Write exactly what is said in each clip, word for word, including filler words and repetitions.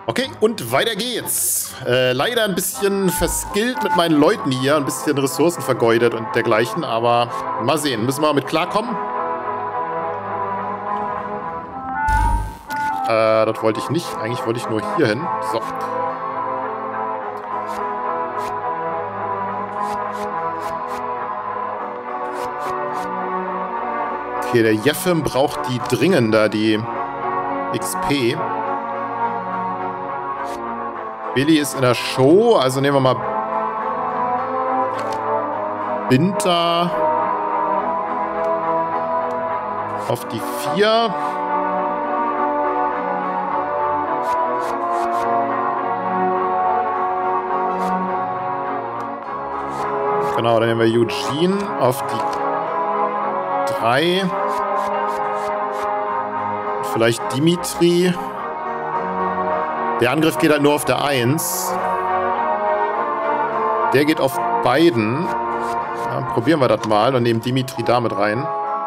Okay, und weiter geht's. Äh, leider ein bisschen verskillt mit meinen Leuten hier, ein bisschen Ressourcen vergeudet und dergleichen, aber mal sehen. Müssen wir mal mit klarkommen? Äh, das wollte ich nicht. Eigentlich wollte ich nur hier hin. So. Okay, der Jeffem braucht die dringender, die X P. Billy ist in der Show, also nehmen wir mal Binter auf die vier. Genau, dann nehmen wir Eugene auf die drei. Vielleicht Dimitri. Der Angriff geht halt nur auf der eins. Der geht auf beiden. Ja, probieren wir das mal und nehmen Dimitri damit rein.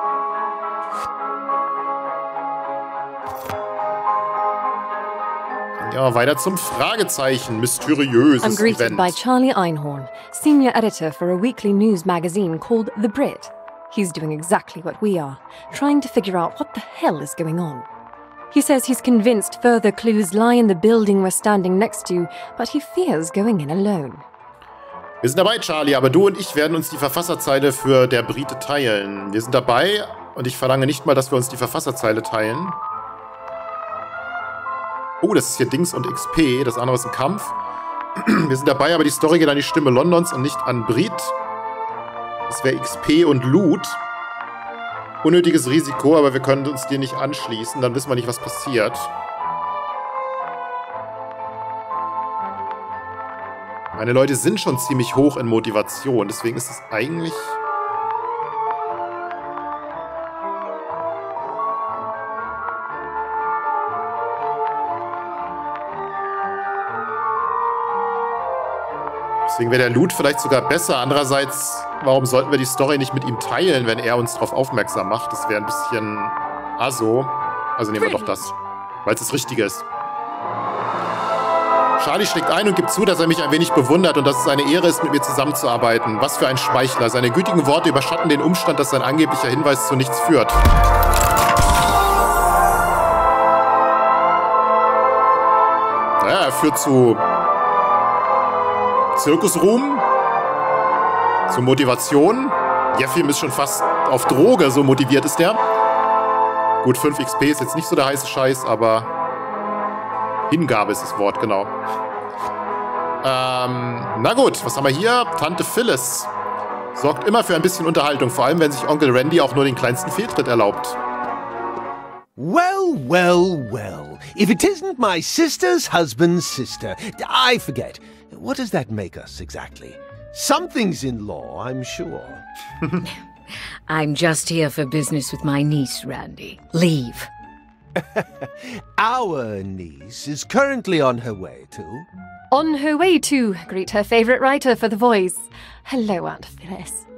Dann gehen wir weiter zum Fragezeichen. Mysteriöses I'm greeted Event. by Charlie Einhorn, senior editor for a weekly news magazine called The Brit. He's doing exactly what we are, trying to figure out what the hell is going on. He says he's convinced further clues lie in the building we're standing next to, but he fears going in alone. Wir sind dabei, Charlie, aber du und ich werden uns die Verfasserzeile für der Brite teilen. Wir sind dabei und ich verlange nicht mal, dass wir uns die Verfasserzeile teilen. Oh, das ist hier Dings und X P, das andere ist ein Kampf. Wir sind dabei, aber die Story geht an die Stimme Londons und nicht an Brit. Das wäre X P und Loot. Unnötiges Risiko, aber wir können uns dir nicht anschließen. Dann wissen wir nicht, was passiert. Meine Leute sind schon ziemlich hoch in Motivation. Deswegen ist es eigentlich... Deswegen wäre der Loot vielleicht sogar besser. Andererseits, warum sollten wir die Story nicht mit ihm teilen, wenn er uns darauf aufmerksam macht? Das wäre ein bisschen aso. Also nehmen wir doch das, weil es das Richtige ist. Charlie schlägt ein und gibt zu, dass er mich ein wenig bewundert und dass es eine Ehre ist, mit mir zusammenzuarbeiten. Was für ein Schmeichler. Seine gütigen Worte überschatten den Umstand, dass sein angeblicher Hinweis zu nichts führt. Naja, er führt zu... Zirkusruhm, zur Motivation. Jeffim ist schon fast auf Droge, so motiviert ist der. Gut, fünf X P ist jetzt nicht so der heiße Scheiß, aber Hingabe ist das Wort, genau. Ähm, na gut, was haben wir hier? Tante Phyllis sorgt immer für ein bisschen Unterhaltung, vor allem wenn sich Onkel Randy auch nur den kleinsten Fehltritt erlaubt. Well, well, well. If it isn't my sister's husband's sister. I forget. What does that make us, exactly? Something's in law, I'm sure. I'm just here for business with my niece, Randy. Leave. Our niece is currently on her way to... On her way to greet her favourite writer for The Voice. Hello, Aunt Phyllis.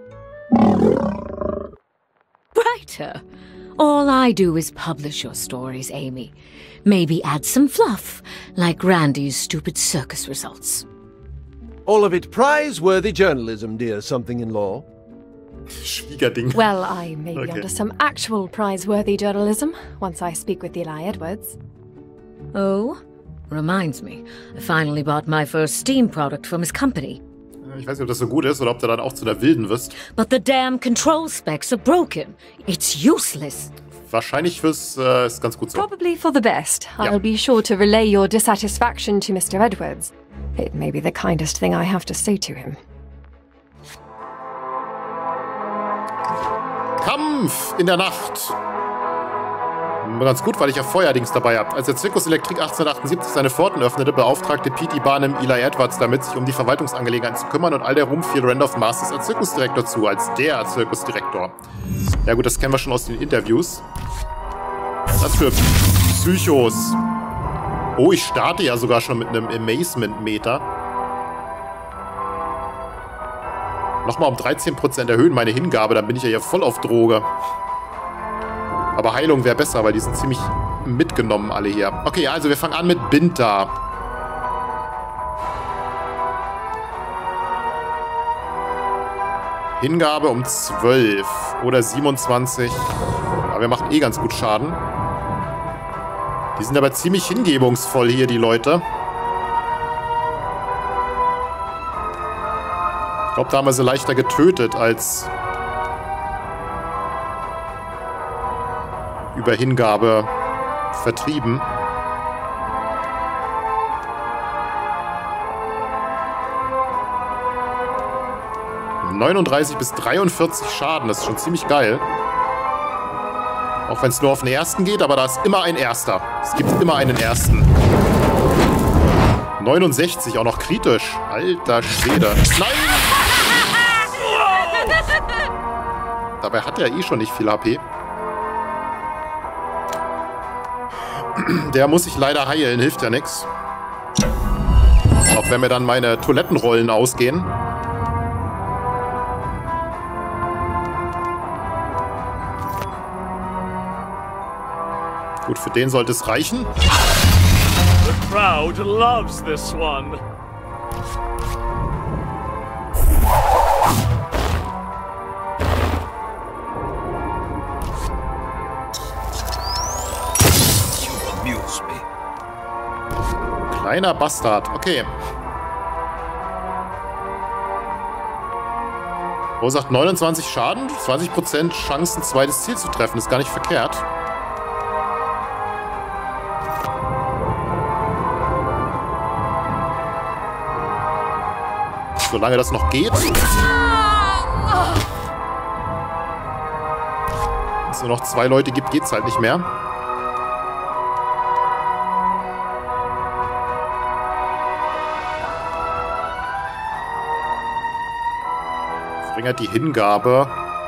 Writer? All I do is publish your stories, Amy. Maybe add some fluff, like Randy's stupid circus results. All of it prize-worthy journalism, dear something-in-law. Schwiegerding. Well, I may be Okay. onto some actual prize-worthy journalism once I speak with Eli Edwards. Oh? Reminds me, I finally bought my first Steam product from his company. Ich weiß nicht, ob das so gut ist oder ob du dann auch zu der Wilden wirst. But the damn control specs are broken. It's useless. Wahrscheinlich fürs, äh, ist ganz gut so. Probably for the best. Yeah. I'll be sure to relay your dissatisfaction to Mister Edwards. It may be the kindest thing I have to say to him. Kampf in der Nacht. Ganz gut, weil ich ja Feuerdings dabei habe. Als der Zirkus Elektrik achtzehnhundertachtundsiebzig seine Pforten öffnete, beauftragte Petey Barnum Eli Edwards damit, sich um die Verwaltungsangelegenheiten zu kümmern, und all der Ruhm fiel Randolph Masters als Zirkusdirektor zu, als der Zirkusdirektor. Ja gut, das kennen wir schon aus den Interviews. Was für Psychos. Oh, ich starte ja sogar schon mit einem Amazement-Meter. Nochmal um dreizehn Prozent erhöhen meine Hingabe, dann bin ich ja hier voll auf Droge. Aber Heilung wäre besser, weil die sind ziemlich mitgenommen alle hier. Okay, also wir fangen an mit Binta. Hingabe um zwölf oder siebenundzwanzig. Aber wir machen eh ganz gut Schaden. Die sind aber ziemlich hingebungsvoll hier, die Leute. Ich glaube, da haben wir sie leichter getötet als über Hingabe vertrieben. neununddreißig bis dreiundvierzig Schaden, das ist schon ziemlich geil. Auch wenn es nur auf den ersten geht, aber da ist immer ein Erster. Es gibt immer einen Ersten. neunundsechzig, auch noch kritisch. Alter Schwede. Nein! Dabei hat er eh schon nicht viel H P. Der muss sich leider heilen, hilft ja nichts. Auch wenn mir dann meine Toilettenrollen ausgehen. Gut, für den sollte es reichen. The crowd loves this one. You amuse me. Kleiner Bastard, okay. Wo sagt neunundzwanzig Schaden, zwanzig Prozent Chance, ein zweites Ziel zu treffen. Ist gar nicht verkehrt. Solange das noch geht. Wenn es nur noch zwei Leute gibt, geht es halt nicht mehr. Verringert die Hingabe.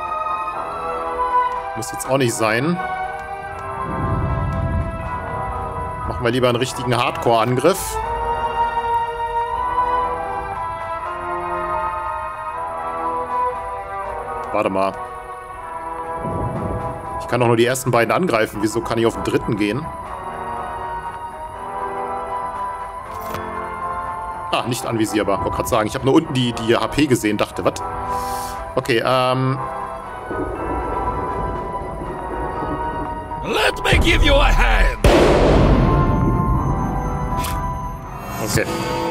Muss jetzt auch nicht sein. Machen wir lieber einen richtigen Hardcore-Angriff. Warte mal. Ich kann doch nur die ersten beiden angreifen. Wieso kann ich auf den dritten gehen? Ah, nicht anvisierbar. Ich wollte gerade sagen, ich habe nur unten die, die H P gesehen. Dachte, was? Okay, ähm... Let me give you a hand. Okay.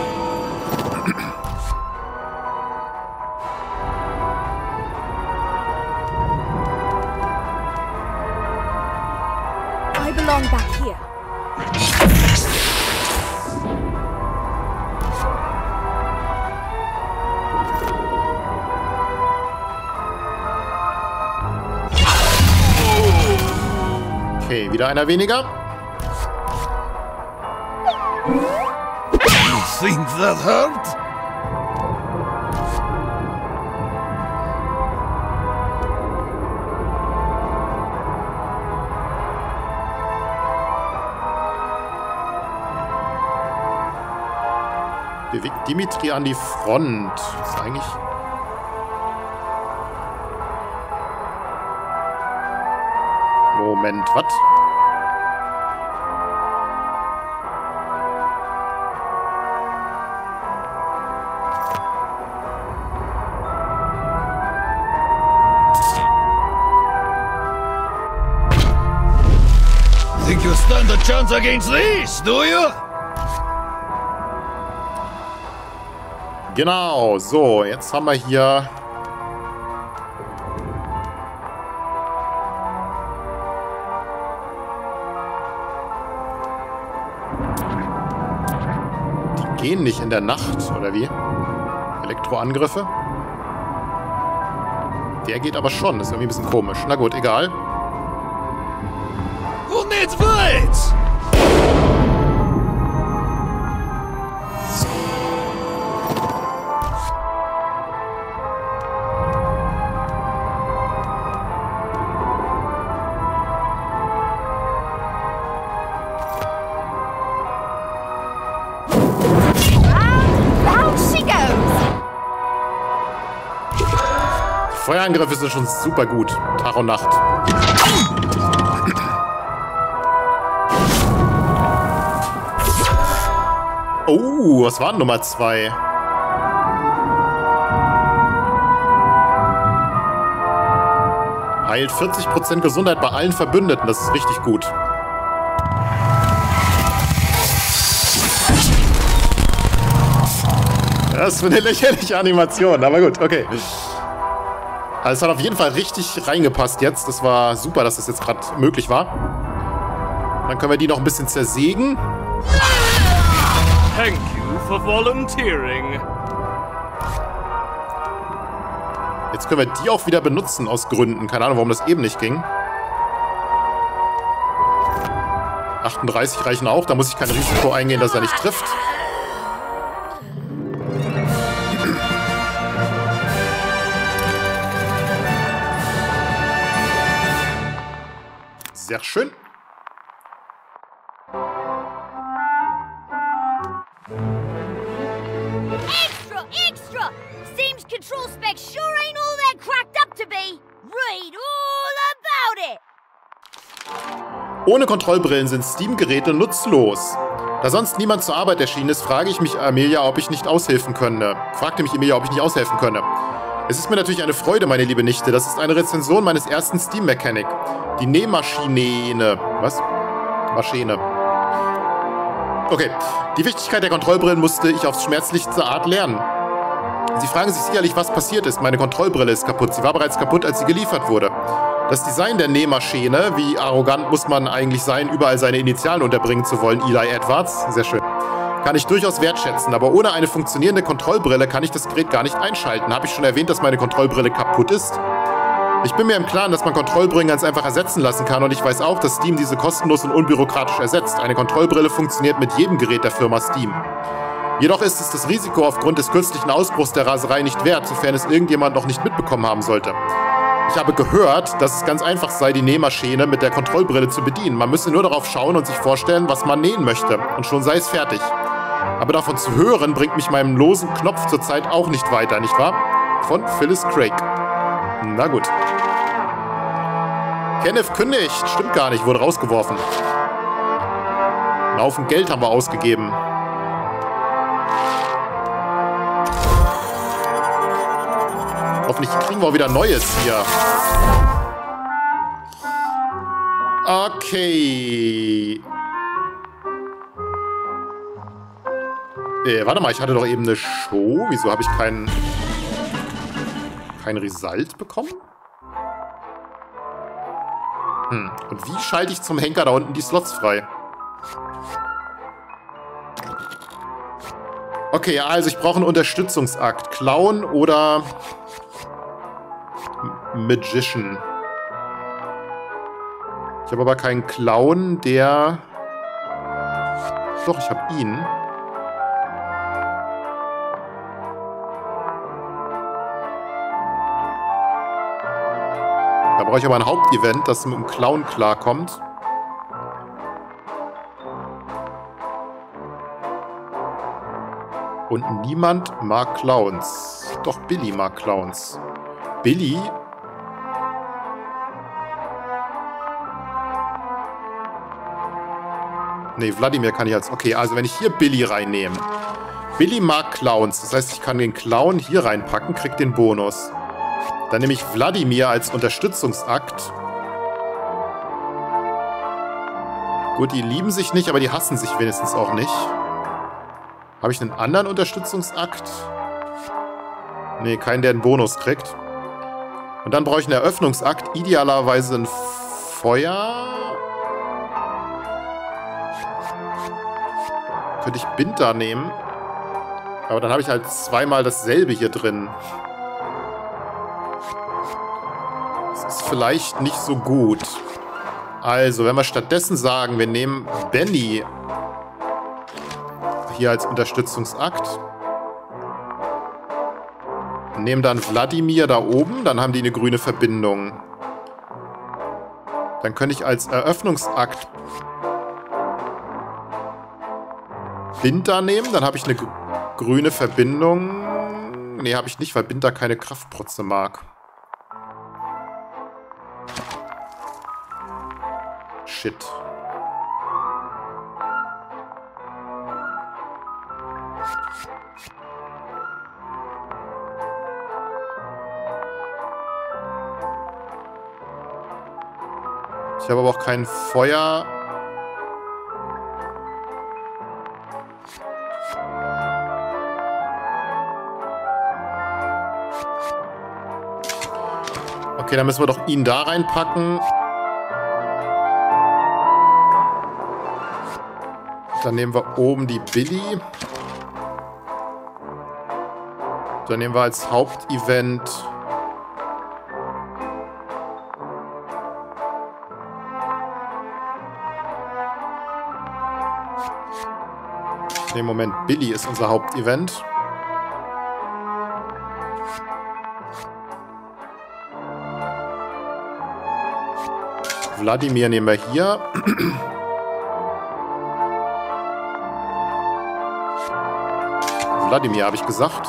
I belong back here. Okay, wieder einer weniger. You think that hurt? Bewegt Dimitri an die Front. Das ist eigentlich... Moment, was? Think you stand a chance against these, do you? Genau, so, jetzt haben wir hier... Die gehen nicht in der Nacht, oder wie? Elektroangriffe? Der geht aber schon, das ist irgendwie ein bisschen komisch. Na gut, egal. Who needs blades? Feuerangriffe sind schon super gut. Tag und Nacht. Oh, was war Nummer zwei? Heilt vierzig Prozent Gesundheit bei allen Verbündeten. Das ist richtig gut. Das ist eine lächerliche Animation, aber gut, okay. Also es hat auf jeden Fall richtig reingepasst jetzt. Das war super, dass das jetzt gerade möglich war. Dann können wir die noch ein bisschen zersägen. Thank you for volunteering. Jetzt können wir die auch wieder benutzen aus Gründen. Keine Ahnung, warum das eben nicht ging. achtunddreißig reichen auch. Da muss ich kein Risiko eingehen, dass er nicht trifft. Sehr schön. Extra, extra! Seems control specs sure ain't all that cracked up to be. Read all about it! Ohne Kontrollbrillen sind Steam-Geräte nutzlos. Da sonst niemand zur Arbeit erschienen ist, frage ich mich Amelia, ob ich nicht aushelfen könne. Fragte mich Amelia, ob ich nicht aushelfen könne. Es ist mir natürlich eine Freude, meine liebe Nichte. Das ist eine Rezension meines ersten Steam Mechanic. Die Nähmaschine. Was? Maschine. Okay. Die Wichtigkeit der Kontrollbrillen musste ich aufs schmerzlichste Art lernen. Sie fragen sich sicherlich, was passiert ist. Meine Kontrollbrille ist kaputt. Sie war bereits kaputt, als sie geliefert wurde. Das Design der Nähmaschine, wie arrogant muss man eigentlich sein, überall seine Initialen unterbringen zu wollen, Eli Edwards. Sehr schön. Kann ich durchaus wertschätzen, aber ohne eine funktionierende Kontrollbrille kann ich das Gerät gar nicht einschalten. Habe ich schon erwähnt, dass meine Kontrollbrille kaputt ist? Ich bin mir im Klaren, dass man Kontrollbrillen ganz einfach ersetzen lassen kann und ich weiß auch, dass Steam diese kostenlos und unbürokratisch ersetzt. Eine Kontrollbrille funktioniert mit jedem Gerät der Firma Steam. Jedoch ist es das Risiko aufgrund des kürzlichen Ausbruchs der Raserei nicht wert, sofern es irgendjemand noch nicht mitbekommen haben sollte. Ich habe gehört, dass es ganz einfach sei, die Nähmaschine mit der Kontrollbrille zu bedienen. Man müsse nur darauf schauen und sich vorstellen, was man nähen möchte. Und schon sei es fertig. Aber davon zu hören, bringt mich meinem losen Knopf zurzeit auch nicht weiter, nicht wahr? Von Phyllis Craig. Na gut. Kenneth kündigt. Stimmt gar nicht, wurde rausgeworfen. Einen Haufen Geld haben wir ausgegeben. Hoffentlich kriegen wir auch wieder Neues hier. Okay. Äh, warte mal, ich hatte doch eben eine Show. Wieso habe ich keinen... kein Result bekommen? Hm. Und wie schalte ich zum Henker da unten die Slots frei? Okay, also ich brauche einen Unterstützungsakt. Clown oder... Magician. Ich habe aber keinen Clown, der... Doch, ich habe ihn. Da brauche ich aber ein Hauptevent, das mit dem Clown klarkommt. Und niemand mag Clowns. Doch, Billy mag Clowns. Billy? Ne, Wladimir kann ich als... Okay, also wenn ich hier Billy reinnehme. Billy mag Clowns. Das heißt, ich kann den Clown hier reinpacken, krieg den Bonus. Dann nehme ich Wladimir als Unterstützungsakt. Gut, die lieben sich nicht, aber die hassen sich wenigstens auch nicht. Habe ich einen anderen Unterstützungsakt? Ne, keinen, der einen Bonus kriegt. Und dann brauche ich einen Eröffnungsakt. Idealerweise ein Feuer. Könnte ich Binter nehmen. Aber dann habe ich halt zweimal dasselbe hier drin. Das ist vielleicht nicht so gut. Also, wenn wir stattdessen sagen, wir nehmen Benny hier als Unterstützungsakt. Nehmen dann Wladimir da oben, dann haben die eine grüne Verbindung. Dann könnte ich als Eröffnungsakt Binter nehmen, dann habe ich eine grüne Verbindung. Ne, habe ich nicht, weil Binter keine Kraftprotze mag. Shit. Ich habe aber auch kein Feuer. Okay, dann müssen wir doch ihn da reinpacken. Dann nehmen wir oben die Billy. Dann nehmen wir als Hauptevent im Moment, Billy ist unser Hauptevent. Wladimir nehmen wir hier. Wladimir habe ich gesagt.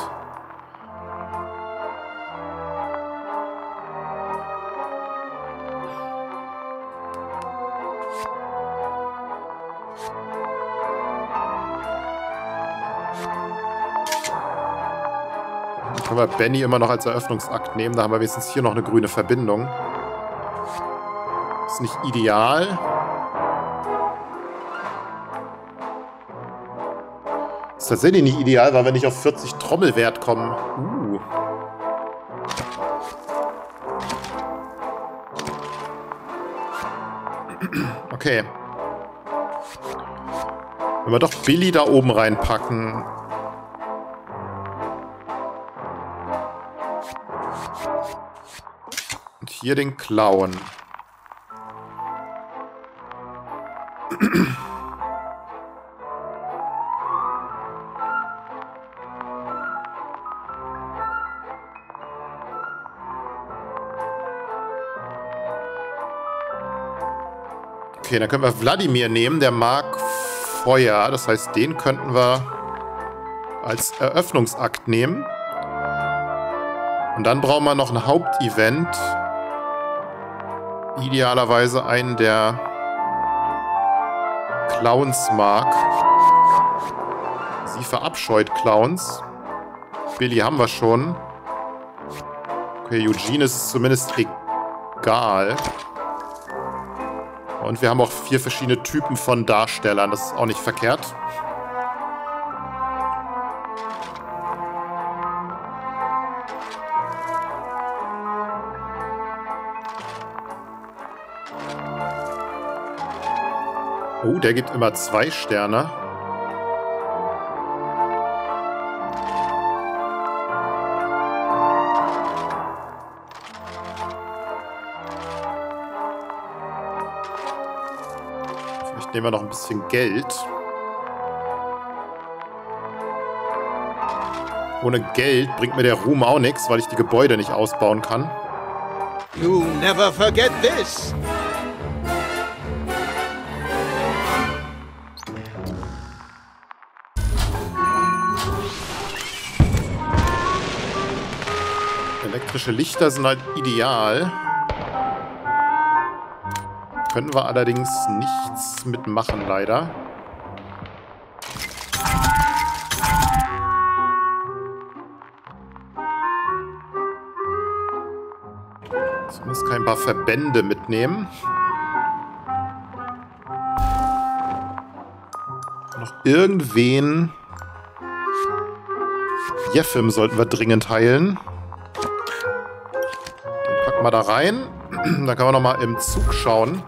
Dann können wir Benny immer noch als Eröffnungsakt nehmen. Da haben wir wenigstens hier noch eine grüne Verbindung. Ist nicht ideal. Ist tatsächlich nicht ideal, weil wir nicht auf vierzig Trommelwert kommen. Uh. Okay. Wenn wir doch Billy da oben reinpacken. Und hier den Clown. Okay, dann können wir Wladimir nehmen, der mag Feuer. Das heißt, den könnten wir als Eröffnungsakt nehmen. Und dann brauchen wir noch ein Hauptevent. Idealerweise einen, der Clowns mag. Sie verabscheut Clowns. Billy haben wir schon. Okay, Eugene ist zumindest egal. Und wir haben auch vier verschiedene Typen von Darstellern. Das ist auch nicht verkehrt. Oh, der gibt immer zwei Sterne. Vielleicht nehmen wir noch ein bisschen Geld. Ohne Geld bringt mir der Ruhm auch nichts, weil ich die Gebäude nicht ausbauen kann. You'll never forget this! Elektrische Lichter sind halt ideal. Können wir allerdings nichts mitmachen, leider. Zumindest kein paar Verbände mitnehmen. Noch irgendwen. Jeffim sollten wir dringend heilen. Den packen wir da rein. Dann können wir nochmal im Zug schauen.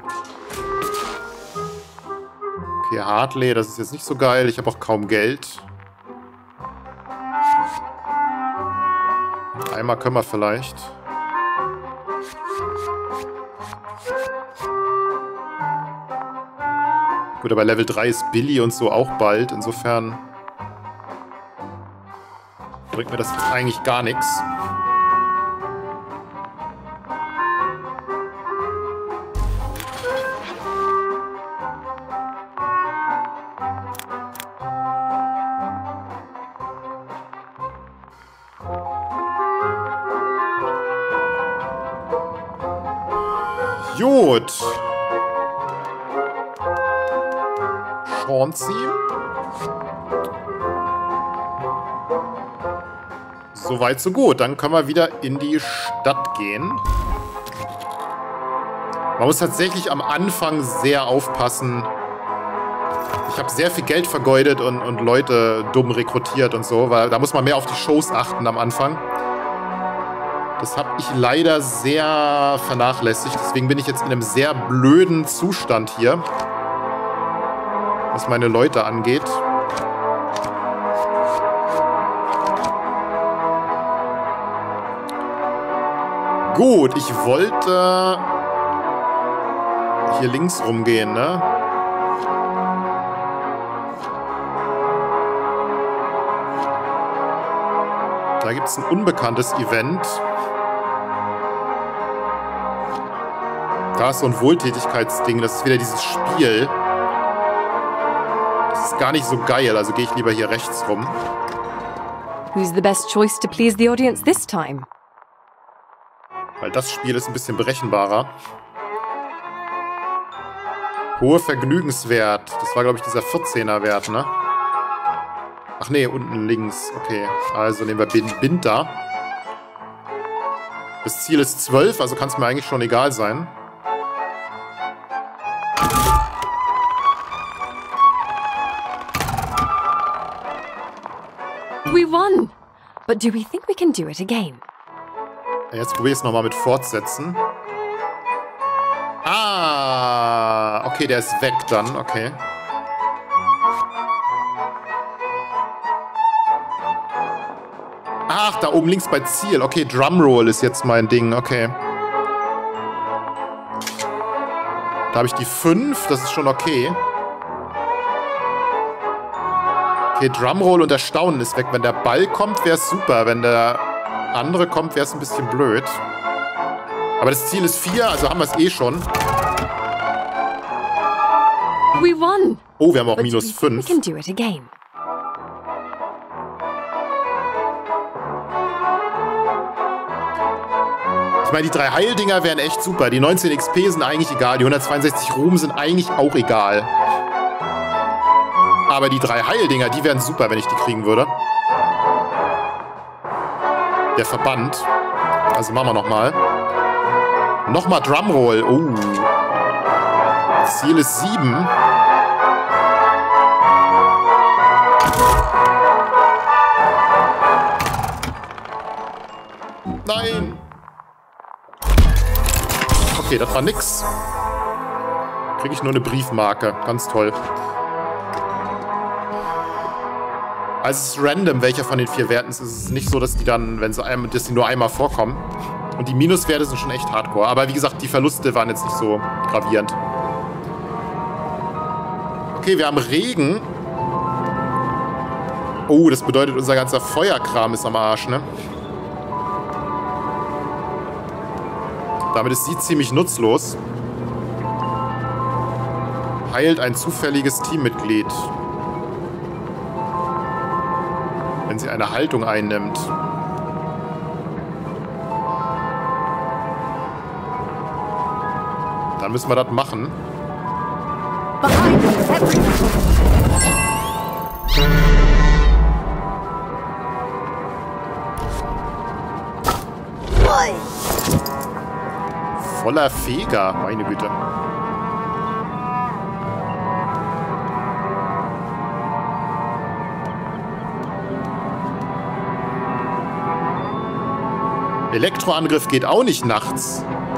Okay, Hartley, das ist jetzt nicht so geil. Ich habe auch kaum Geld. Einmal können wir vielleicht. Gut, aber Level drei ist Billy und so auch bald. Insofern bringt mir das jetzt eigentlich gar nichts. Gut. Chauncey. Soweit, so gut. Dann können wir wieder in die Stadt gehen. Man muss tatsächlich am Anfang sehr aufpassen. Ich habe sehr viel Geld vergeudet und, und Leute dumm rekrutiert und so, weil da muss man mehr auf die Shows achten am Anfang. Das habe ich leider sehr vernachlässigt. Deswegen bin ich jetzt in einem sehr blöden Zustand hier, was meine Leute angeht. Gut, ich wollte hier links rumgehen, ne? Da gibt es ein unbekanntes Event. Da ist so ein Wohltätigkeitsding. Das ist wieder dieses Spiel. Das ist gar nicht so geil. Also gehe ich lieber hier rechts rum. Who's the best choice to please the audience this time? Weil das Spiel ist ein bisschen berechenbarer. Hoher Vergnügenswert. Das war, glaube ich, dieser vierzehner Wert, ne? Ach nee, unten links. Okay, also nehmen wir Binder. Das Ziel ist zwölf, also kann es mir eigentlich schon egal sein. We won! But do we think we can do it again? Jetzt probiere ich es nochmal mit Fortsetzen. Ah, okay, der ist weg dann, okay. Ach, da oben links bei Ziel. Okay, Drumroll ist jetzt mein Ding, okay. Da habe ich die fünf, das ist schon okay. Okay, Drumroll und Erstaunen ist weg. Wenn der Ball kommt, wäre es super. Wenn der andere kommt, wäre es ein bisschen blöd. Aber das Ziel ist vier, also haben wir es eh schon. We won. Oh, wir haben auch But minus do we think fünf. we can do it again? Ich meine, die drei Heildinger wären echt super. Die neunzehn X P sind eigentlich egal. Die hundertzweiundsechzig Ruhm sind eigentlich auch egal. Aber die drei Heildinger, die wären super, wenn ich die kriegen würde. Der Verband. Also machen wir nochmal. Nochmal Drumroll. Oh. Ziel ist sieben. Nein. Okay, das war nix. Kriege ich nur eine Briefmarke. Ganz toll. Also es ist random, welcher von den vier Werten es ist. Es ist nicht so, dass die dann, wenn sie einem, dass die nur einmal vorkommen. Und die Minuswerte sind schon echt hardcore. Aber wie gesagt, die Verluste waren jetzt nicht so gravierend. Okay, wir haben Regen. Oh, das bedeutet, unser ganzer Feuerkram ist am Arsch, ne? Damit ist sie ziemlich nutzlos. Heilt ein zufälliges Teammitglied. Wenn sie eine Haltung einnimmt. Dann müssen wir das machen. Voller Feger, meine Güte. Elektroangriff geht auch nicht nachts.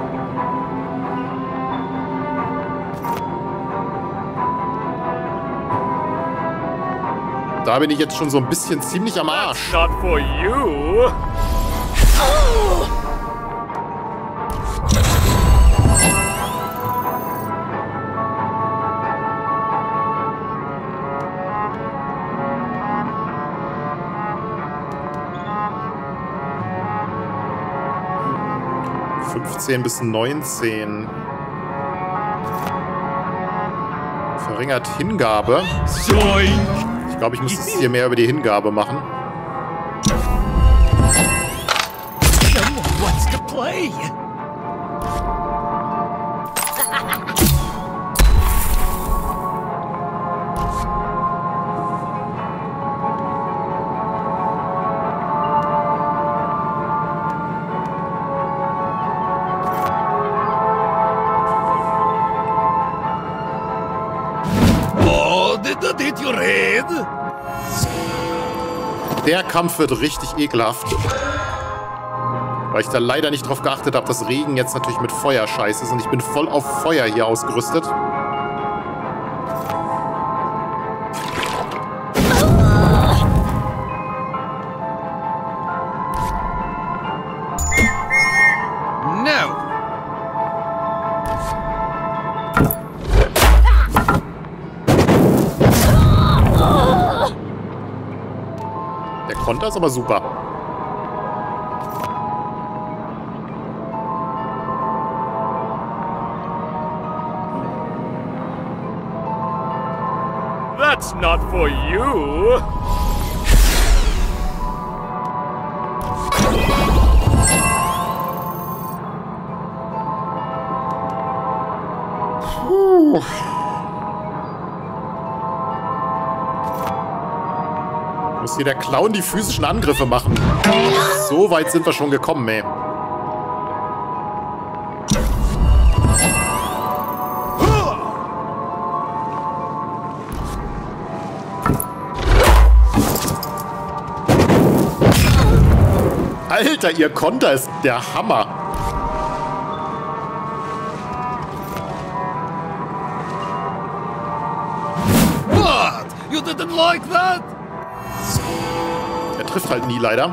Da bin ich jetzt schon so ein bisschen ziemlich am Arsch. Not for you. fünfzehn bis neunzehn. Verringert Hingabe. Ich glaube, ich muss es hier mehr über die Hingabe machen. Great. Der Kampf wird richtig ekelhaft. Weil ich da leider nicht drauf geachtet habe, dass Regen jetzt natürlich mit Feuer scheiße ist. Und ich bin voll auf Feuer hier ausgerüstet. Konter ist aber super. That's not for you. Puh. Muss hier der Clown die physischen Angriffe machen. So weit sind wir schon gekommen, ey. Alter, ihr Konter ist der Hammer. What? You didn't like that? Er trifft halt nie, leider.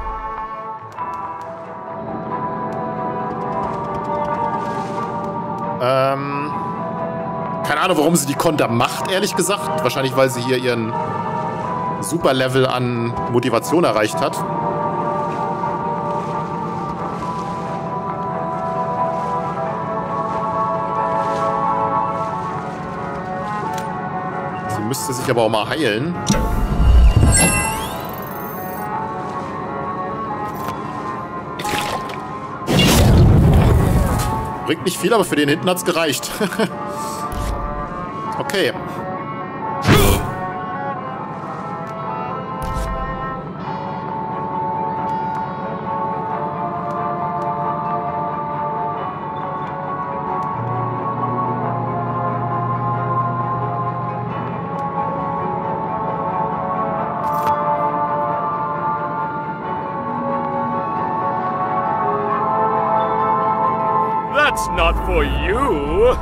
Ähm... Keine Ahnung, warum sie die Konter macht, ehrlich gesagt. Wahrscheinlich, weil sie hier ihren Super-Level an Motivation erreicht hat. Sie müsste sich aber auch mal heilen. Bringt nicht viel, aber für den hinten hat's gereicht. Okay. That's not for you.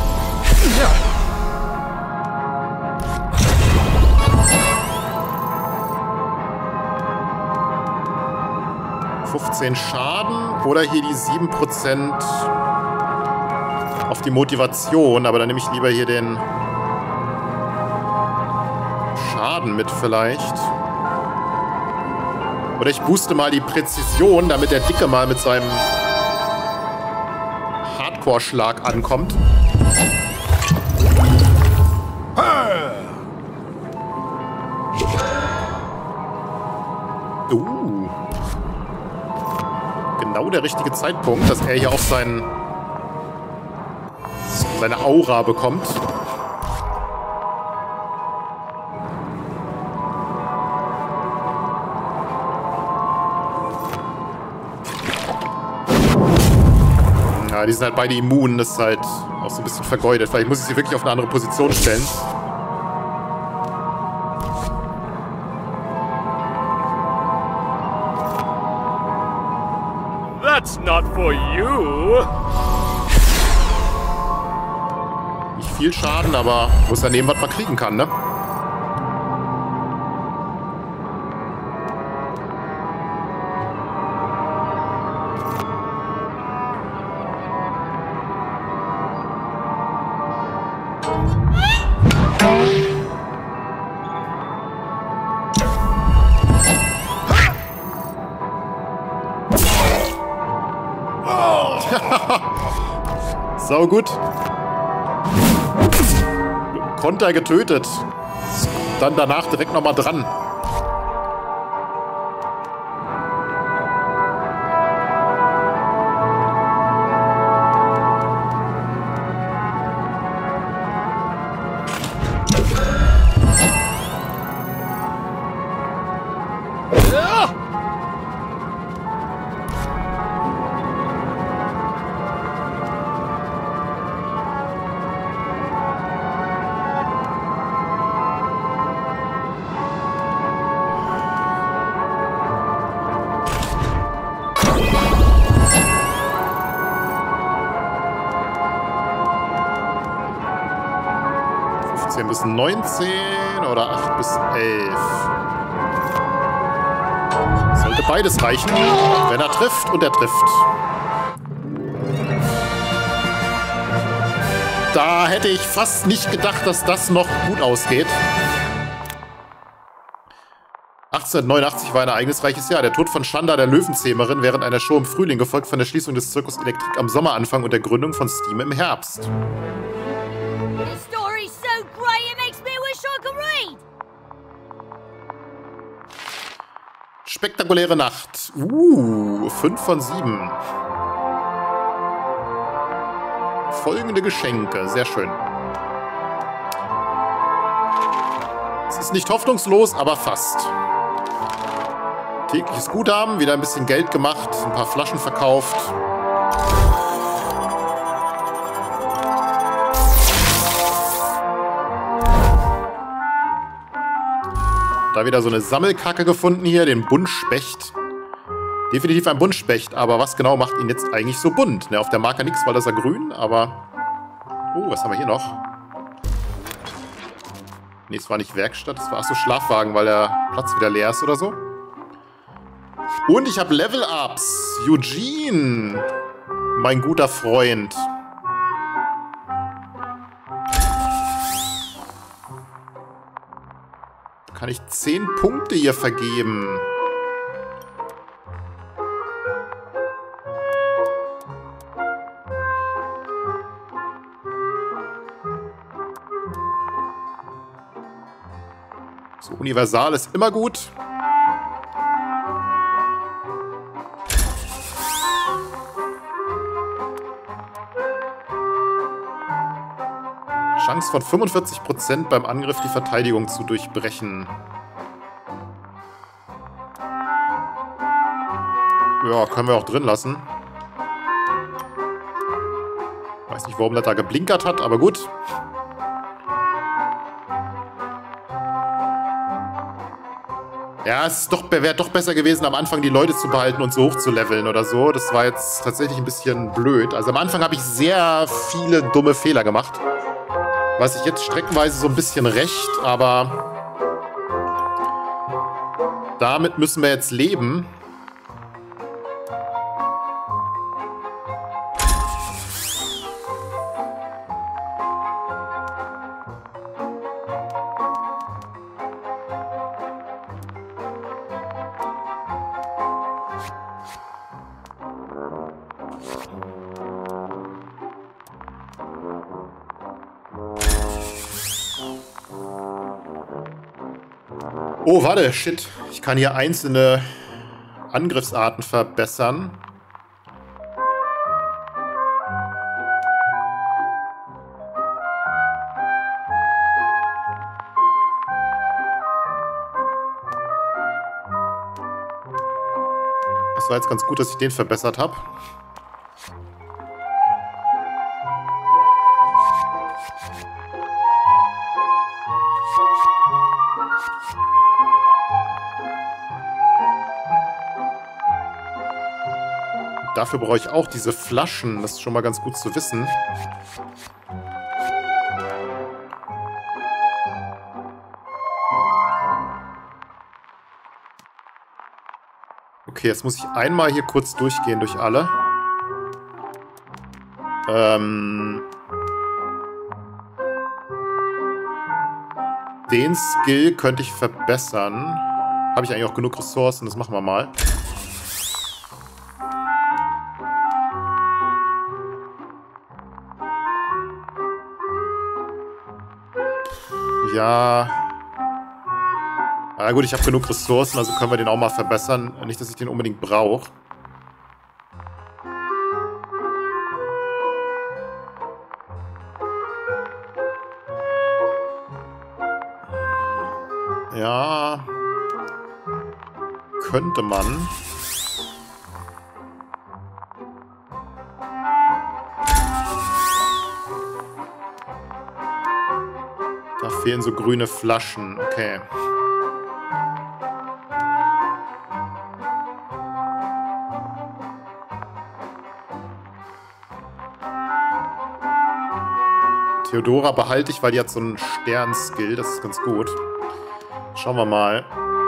fünfzehn Schaden oder hier die sieben Prozent auf die Motivation. Aber dann nehme ich lieber hier den Schaden mit vielleicht. Oder ich booste mal die Präzision, damit der Dicke mal mit seinem Hardcore-Schlag ankommt. Uh. Genau der richtige Zeitpunkt, dass er hier auch sein, seine Aura bekommt. Ja, die sind halt beide immun, das ist halt auch so ein bisschen vergeudet. Vielleicht muss ich sie wirklich auf eine andere Position stellen. That's not for you. Nicht viel Schaden, aber muss ja nehmen, was man kriegen kann, ne? Sau gut. Konter getötet. Dann danach direkt nochmal dran. neunzehn oder acht bis elf. Sollte beides reichen, wenn er trifft und er trifft. Da hätte ich fast nicht gedacht, dass das noch gut ausgeht. achtzehnhundertneunundachtzig war ein ereignisreiches Jahr. Der Tod von Chanda, der Löwenzähmerin, während einer Show im Frühling, gefolgt von der Schließung des Zirkus Elektrik am Sommeranfang und der Gründung von Steam im Herbst. This story's so great it makes me wish I could read. Spektakuläre Nacht. Uh, fünf von sieben. Folgende Geschenke. Sehr schön. Es ist nicht hoffnungslos, aber fast. Tägliches Guthaben, wieder ein bisschen Geld gemacht, ein paar Flaschen verkauft. Da wieder so eine Sammelkacke gefunden hier, den Buntspecht. Definitiv ein Buntspecht, aber was genau macht ihn jetzt eigentlich so bunt? Ne, auf der Marker nichts, weil das ist ja grün, aber... Oh, was haben wir hier noch? Ne, es war nicht Werkstatt, es war achso Schlafwagen, weil der Platz wieder leer ist oder so. Und ich habe Level-Ups. Eugene, mein guter Freund. Kann ich zehn Punkte hier vergeben? So, universal ist immer gut. Chance von fünfundvierzig Prozent beim Angriff die Verteidigung zu durchbrechen. Ja, können wir auch drin lassen. Weiß nicht, warum das da geblinkert hat, aber gut. Ja, es wäre doch besser gewesen, am Anfang die Leute zu behalten und so hoch zu leveln oder so. Das war jetzt tatsächlich ein bisschen blöd. Also am Anfang habe ich sehr viele dumme Fehler gemacht. Was ich jetzt streckenweise so ein bisschen recht, aber damit müssen wir jetzt leben. Oh, warte, shit. Ich kann hier einzelne Angriffsarten verbessern. Das war jetzt ganz gut, dass ich den verbessert habe. Dafür brauche ich auch diese Flaschen. Das ist schon mal ganz gut zu wissen. Okay, jetzt muss ich einmal hier kurz durchgehen durch alle. Ähm... Den Skill könnte ich verbessern. Habe ich eigentlich auch genug Ressourcen? Das machen wir mal. Ja. Na gut, ich habe genug Ressourcen, also können wir den auch mal verbessern. Nicht, dass ich den unbedingt brauche. Ja. Könnte man. Da fehlen so grüne Flaschen. Okay. Theodora behalte ich, weil die hat so einen Stern-Skill. Das ist ganz gut. Schauen wir mal.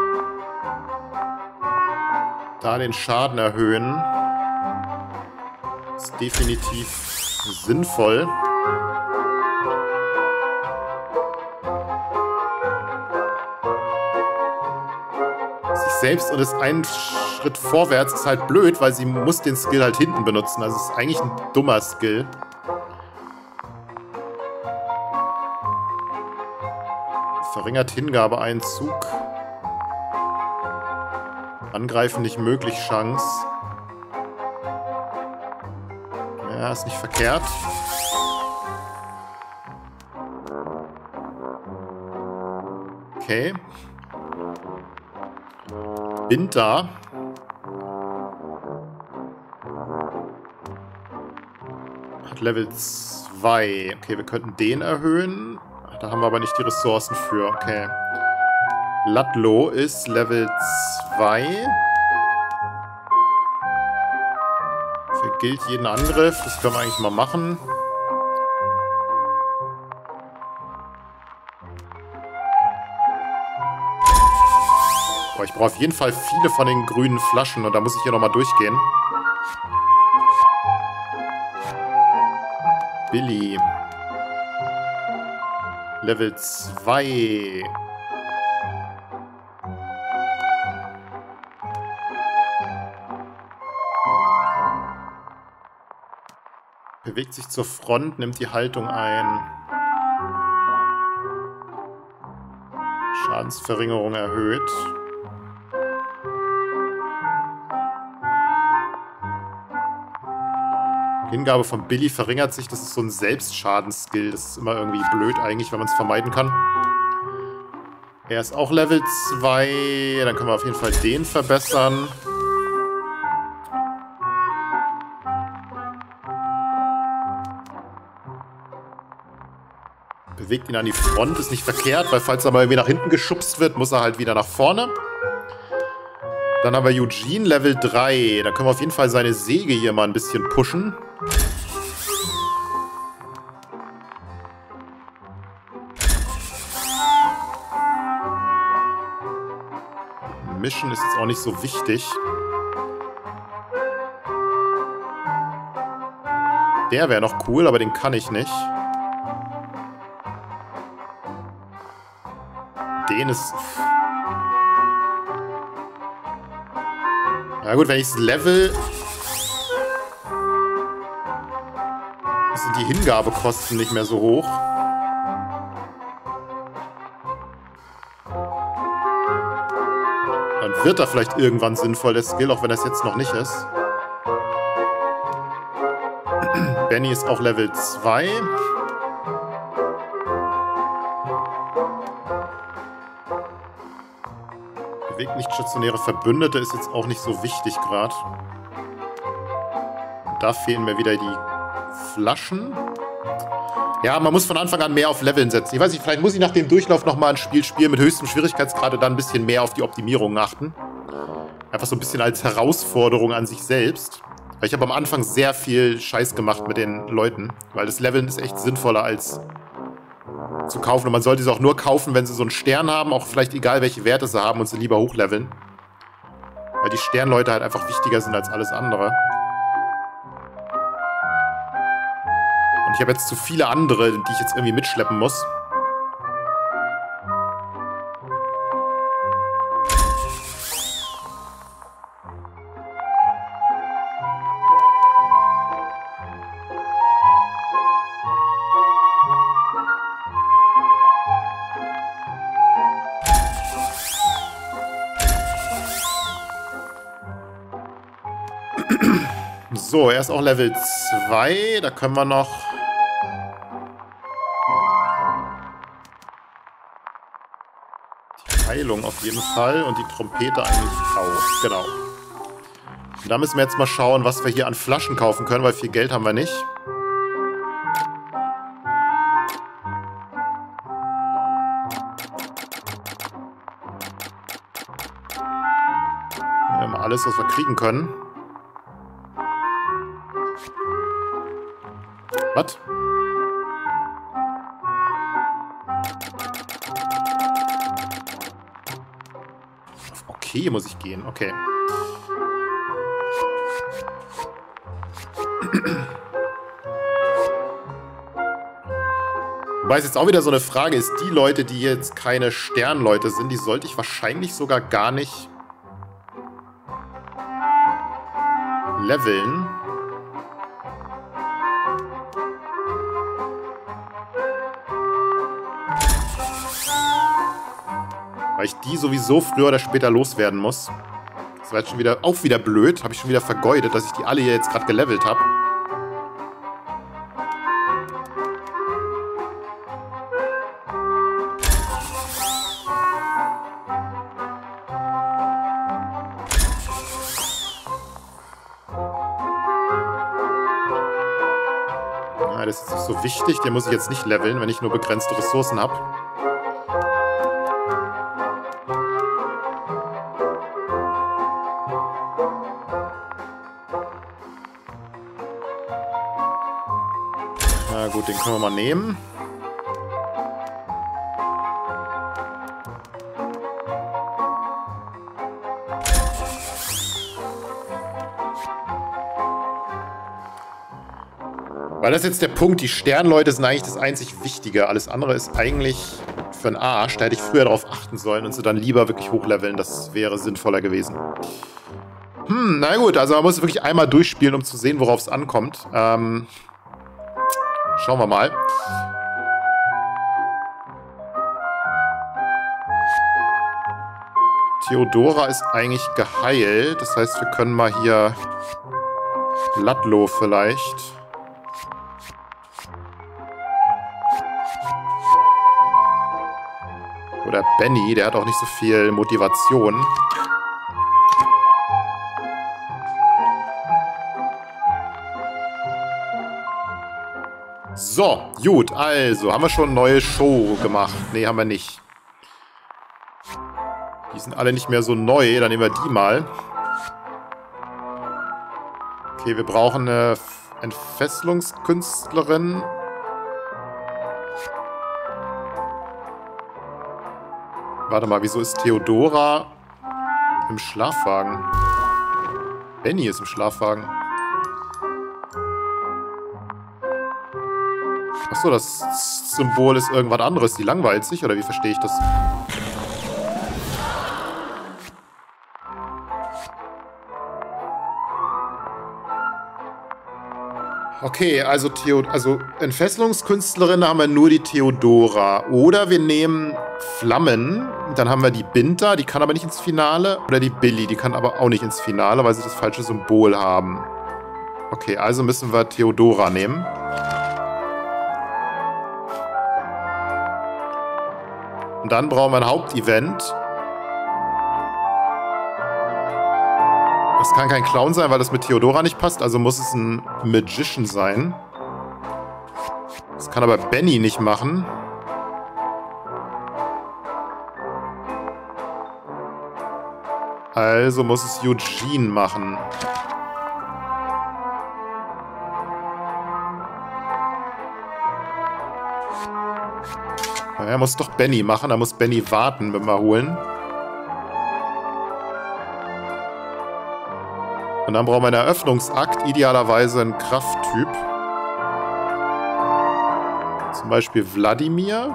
Da den Schaden erhöhen. Ist definitiv sinnvoll. Sich selbst und ist ein Schritt vorwärts ist halt blöd, weil sie muss den Skill halt hinten benutzen. Also es ist eigentlich ein dummer Skill. Verringert Hingabe einen Zug. Angreifen nicht möglich, Chance. Ja, ist nicht verkehrt. Okay. Bin da. Hat Level zwei. Okay, wir könnten den erhöhen. Da haben wir aber nicht die Ressourcen für. Okay. Ludlow ist Level zwei. Vergilt jeden Angriff. Das können wir eigentlich mal machen. Boah, ich brauche auf jeden Fall viele von den grünen Flaschen und da muss ich hier nochmal durchgehen. Billy. Level zwei. Bewegt sich zur Front, nimmt die Haltung ein. Schadensverringerung erhöht. Hingabe von Billy verringert sich. Das ist so ein Selbstschadensskill. Das ist immer irgendwie blöd eigentlich, wenn man es vermeiden kann. Er ist auch Level zwei. Dann können wir auf jeden Fall den verbessern. Bewegt ihn an die Front. Ist nicht verkehrt, weil falls er mal irgendwie nach hinten geschubst wird, muss er halt wieder nach vorne. Dann haben wir Eugene, Level drei. Da können wir auf jeden Fall seine Säge hier mal ein bisschen pushen. Mission ist jetzt auch nicht so wichtig. Der wäre noch cool, aber den kann ich nicht. Den ist... Na gut, wenn ich es level... sind die Hingabekosten nicht mehr so hoch. Dann wird er vielleicht irgendwann sinnvoll, der Skill, auch wenn das jetzt noch nicht ist. Benny ist auch Level zwei. Bewegt nicht stationäre Verbündete, ist jetzt auch nicht so wichtig gerade. Da fehlen mir wieder die Flaschen. Ja, man muss von Anfang an mehr auf Leveln setzen. Ich weiß nicht, vielleicht muss ich nach dem Durchlauf nochmal ein Spiel spielen mit höchstem Schwierigkeitsgrad und dann ein bisschen mehr auf die Optimierung achten. Einfach so ein bisschen als Herausforderung an sich selbst. Weil ich habe am Anfang sehr viel Scheiß gemacht mit den Leuten. Weil das Leveln ist echt sinnvoller als zu kaufen. Und man sollte sie auch nur kaufen, wenn sie so einen Stern haben. Auch vielleicht egal, welche Werte sie haben und sie lieber hochleveln. Weil die Sternleute halt einfach wichtiger sind als alles andere. Und ich habe jetzt zu viele andere, die ich jetzt irgendwie mitschleppen muss. So, er ist auch Level zwei. Da können wir noch... die Heilung auf jeden Fall und die Trompete eigentlich auch. Genau. Und da müssen wir jetzt mal schauen, was wir hier an Flaschen kaufen können, weil viel Geld haben wir nicht. Wir haben alles, was wir kriegen können. Was? Okay, muss ich gehen. Okay. Wobei es jetzt auch wieder so eine Frage ist, die Leute, die jetzt keine Sternleute sind, die sollte ich wahrscheinlich sogar gar nicht leveln. Weil ich die sowieso früher oder später loswerden muss. Das war jetzt schon wieder, auch wieder blöd. Habe ich schon wieder vergeudet, dass ich die alle hier jetzt gerade gelevelt habe. Ja, das ist nicht so wichtig. Den muss ich jetzt nicht leveln, wenn ich nur begrenzte Ressourcen habe. Na gut, den können wir mal nehmen. Weil das ist jetzt der Punkt, die Sternleute sind eigentlich das einzig Wichtige. Alles andere ist eigentlich für einen Arsch. Da hätte ich früher darauf achten sollen und sie dann lieber wirklich hochleveln. Das wäre sinnvoller gewesen. Hm, na gut, also man muss wirklich einmal durchspielen, um zu sehen, worauf es ankommt. Ähm, schauen wir mal. Theodora ist eigentlich geheilt. Das heißt, wir können mal hier Ludlow vielleicht. Oder Benny, der hat auch nicht so viel Motivation. So, gut, also, haben wir schon eine neue Show gemacht? Ne, haben wir nicht. Die sind alle nicht mehr so neu, dann nehmen wir die mal. Okay, wir brauchen eine Entfesselungskünstlerin. Warte mal, wieso ist Theodora im Schlafwagen? Benny ist im Schlafwagen. Achso, das Symbol ist irgendwas anderes. Die langweilt sich, oder wie verstehe ich das? Okay, also, Theo also Entfesselungskünstlerin haben wir nur die Theodora. Oder wir nehmen Flammen, dann haben wir die Binta, die kann aber nicht ins Finale. Oder die Billy, die kann aber auch nicht ins Finale, weil sie das falsche Symbol haben. Okay, also müssen wir Theodora nehmen. Und dann brauchen wir ein Hauptevent. Das kann kein Clown sein, weil das mit Theodora nicht passt, also muss es ein Magician sein. Das kann aber Benny nicht machen. Also muss es Eugene machen. Er muss doch Benny machen, da muss Benny warten, wenn wir holen. Und dann brauchen wir einen Eröffnungsakt, idealerweise einen Krafttyp. Zum Beispiel Wladimir.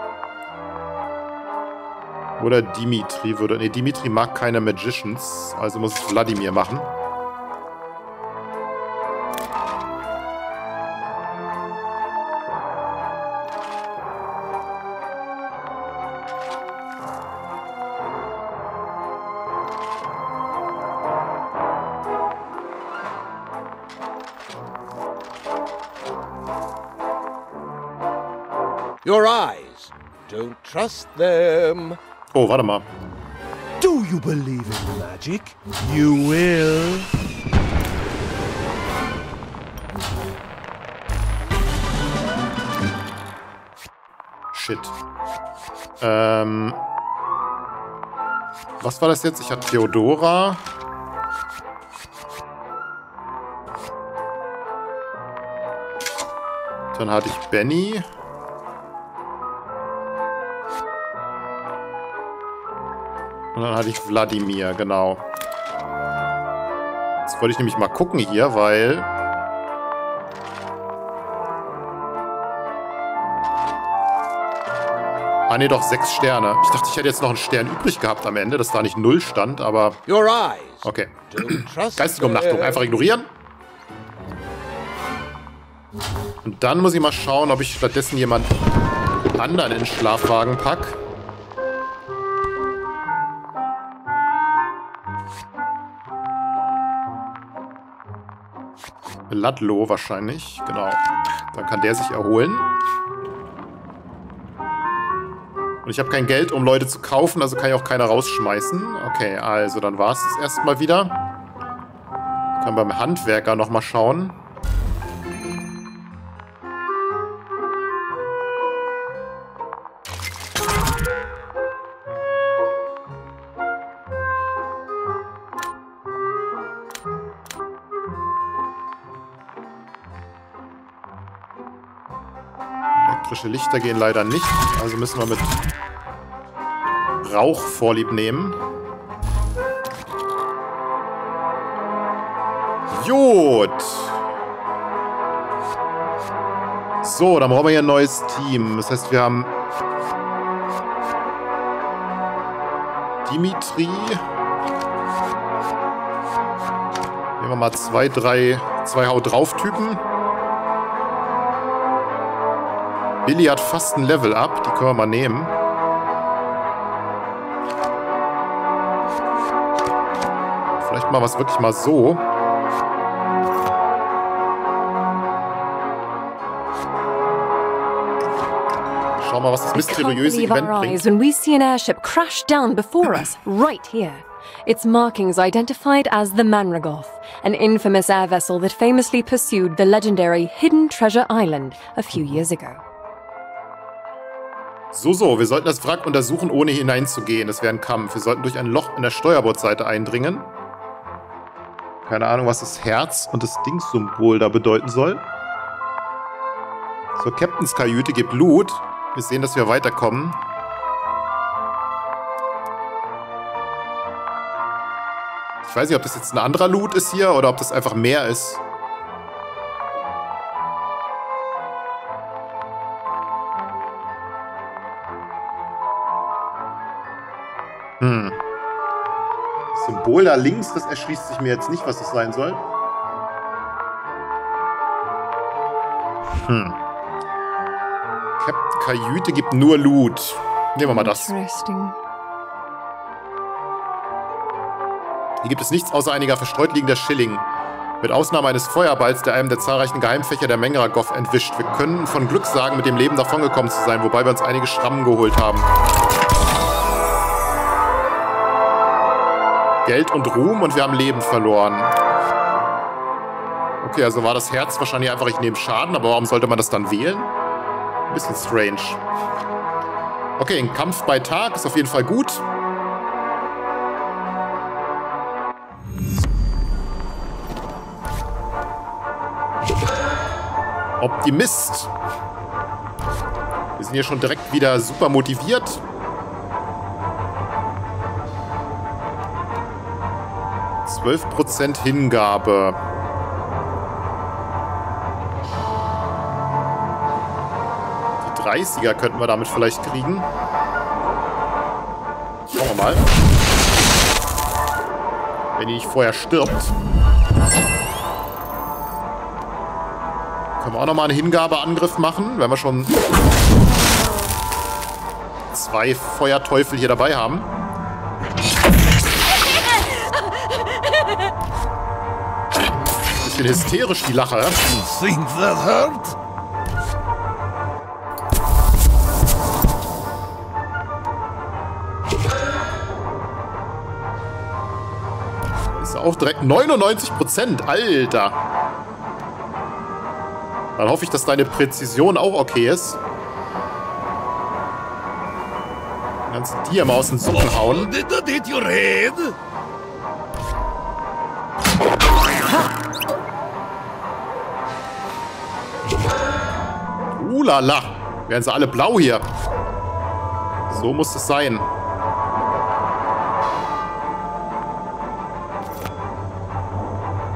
Oder Dimitri würde... Ne, Dimitri mag keine Magicians, also muss es Wladimir machen. Your eyes. Don't trust them. Oh, warte mal. Do you believe in magic? You will. Shit. Ähm. Was war das jetzt? Ich hatte Theodora. Dann hatte ich Benny. Und dann hatte ich Wladimir, genau. Jetzt wollte ich nämlich mal gucken hier, weil... Ah, ne, doch, sechs Sterne. Ich dachte, ich hätte jetzt noch einen Stern übrig gehabt am Ende, dass da nicht null stand, aber... Your eyes. Okay. Geistige Umnachtung. Einfach ignorieren. Und dann muss ich mal schauen, ob ich stattdessen jemand anderen in den Schlafwagen pack. Ludlow wahrscheinlich. Genau. Dann kann der sich erholen. Und ich habe kein Geld, um Leute zu kaufen, also kann ich auch keiner rausschmeißen. Okay, also dann war es das erstmal wieder. Ich kann beim Handwerker nochmal schauen. Elektrische Lichter gehen leider nicht, also müssen wir mit Rauch vorlieb nehmen. Gut. So, dann brauchen wir hier ein neues Team. Das heißt, wir haben Dimitri. Nehmen wir mal zwei, drei, zwei Haut-drauf-Typen. Billy hat fast ein Level up, die können wir mal nehmen. Vielleicht mal was wirklich mal so. Schau mal, was das mysteriöse Event bringt. When we see an airship crash down before us, right here. Its markings identified as the Manragoth, an infamous air vessel that famously pursued the legendary Hidden Treasure Island a few years ago. So, so, wir sollten das Wrack untersuchen, ohne hineinzugehen. Das wäre ein Kampf. Wir sollten durch ein Loch in der Steuerbordseite eindringen. Keine Ahnung, was das Herz und das Dings-Symbol da bedeuten soll. Zur Captains Kajüte gibt Loot. Wir sehen, dass wir weiterkommen. Ich weiß nicht, ob das jetzt ein anderer Loot ist hier oder ob das einfach mehr ist. Hm. Das Symbol da links, das erschließt sich mir jetzt nicht, was das sein soll. Hm. Captain Kajüte gibt nur Loot. Nehmen wir mal das. Hier gibt es nichts außer einiger verstreut liegender Schilling. Mit Ausnahme eines Feuerballs, der einem der zahlreichen Geheimfächer der Mengragoth entwischt. Wir können von Glück sagen, mit dem Leben davongekommen zu sein, wobei wir uns einige Schrammen geholt haben. Geld und Ruhm und wir haben Leben verloren. Okay, also war das Herz wahrscheinlich einfach, ich nehme Schaden, aber warum sollte man das dann wählen? Ein bisschen strange. Okay, ein Kampf bei Tag ist auf jeden Fall gut. Optimist. Wir sind hier schon direkt wieder super motiviert. zwölf Prozent Hingabe. Die dreißiger könnten wir damit vielleicht kriegen. Schauen wir mal. Wenn die nicht vorher stirbt. Können wir auch nochmal einen Hingabeangriff machen, wenn wir schon zwei Feuerteufel hier dabei haben. Bisschen hysterisch, die Lache. You think that hurt? Ist auch direkt neunundneunzig Prozent. Alter. Dann hoffe ich, dass deine Präzision auch okay ist. Dann kannst du die mal aus den Socken hauen. Did that hit your head? Ulala. Werden sie alle blau hier. So muss es sein.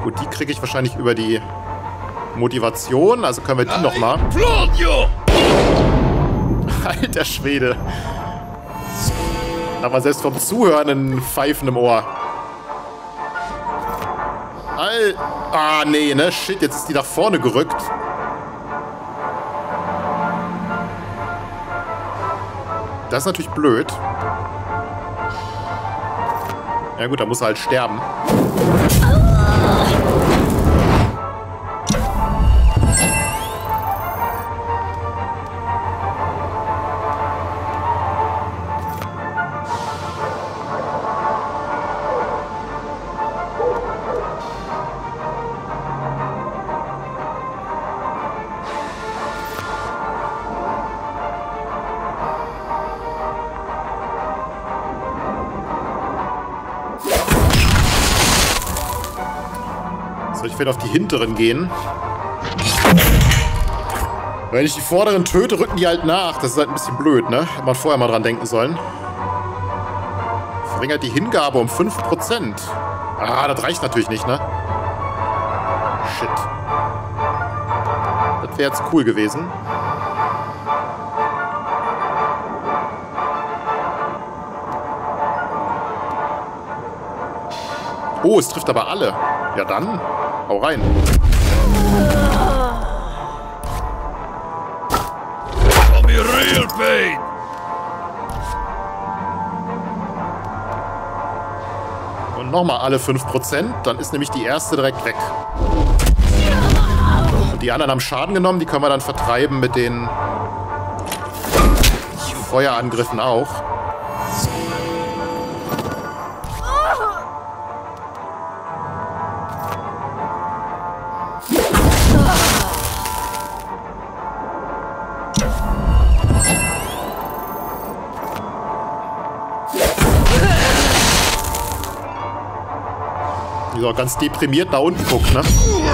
Gut, die kriege ich wahrscheinlich über die Motivation. Also können wir die nochmal. Alter Schwede. Da war selbst vom Zuhören ein Pfeifen im Ohr. All ah, nee, ne? Shit, jetzt ist die nach vorne gerückt. Das ist natürlich blöd. Ja gut, da muss er halt sterben. Ich werde auf die hinteren gehen. Wenn ich die vorderen töte, rücken die halt nach. Das ist halt ein bisschen blöd, ne? Hätte man vorher mal dran denken sollen. Verringert die Hingabe um fünf Prozent. Ah, das reicht natürlich nicht, ne? Shit. Das wäre jetzt cool gewesen. Oh, es trifft aber alle. Ja dann, hau rein. Real pain. Und nochmal alle fünf Prozent, dann ist nämlich die erste direkt weg. Und die anderen haben Schaden genommen, die können wir dann vertreiben mit den Feuerangriffen auch. Die so ganz deprimiert nach unten guckt, ne?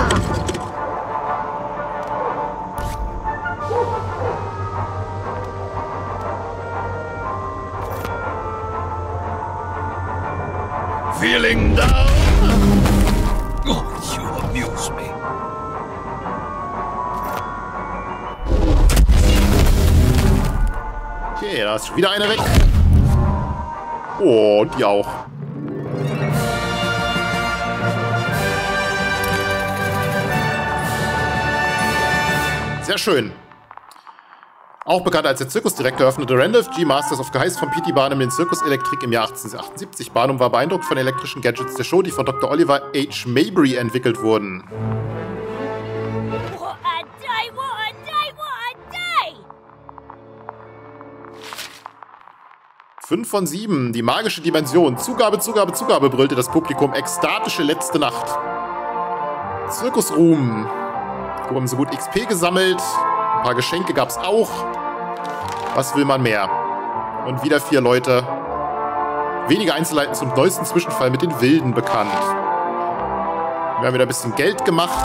Feeling down? Oh, you amuse me. Okay, da ist schon wieder eine weg. Oh, und die auch. Sehr schön. Auch bekannt als der Zirkusdirektor öffnete Randolph G. Masters of Geheiß von P T Barnum den Zirkus Elektrik im Jahr achtzehnhundertachtundsiebzig. Barnum war beeindruckt von den elektrischen Gadgets der Show, die von Doktor Oliver H. Maybury entwickelt wurden. What a day, what a day, what a day! fünf von sieben. Die magische Dimension. Zugabe, Zugabe, Zugabe, brüllte das Publikum. Ekstatische letzte Nacht. Zirkusruhm. Wir haben so gut X P gesammelt. Ein paar Geschenke gab es auch. Was will man mehr? Und wieder vier Leute. Wenige Einzelheiten zum neuesten Zwischenfall mit den Wilden bekannt. Wir haben wieder ein bisschen Geld gemacht.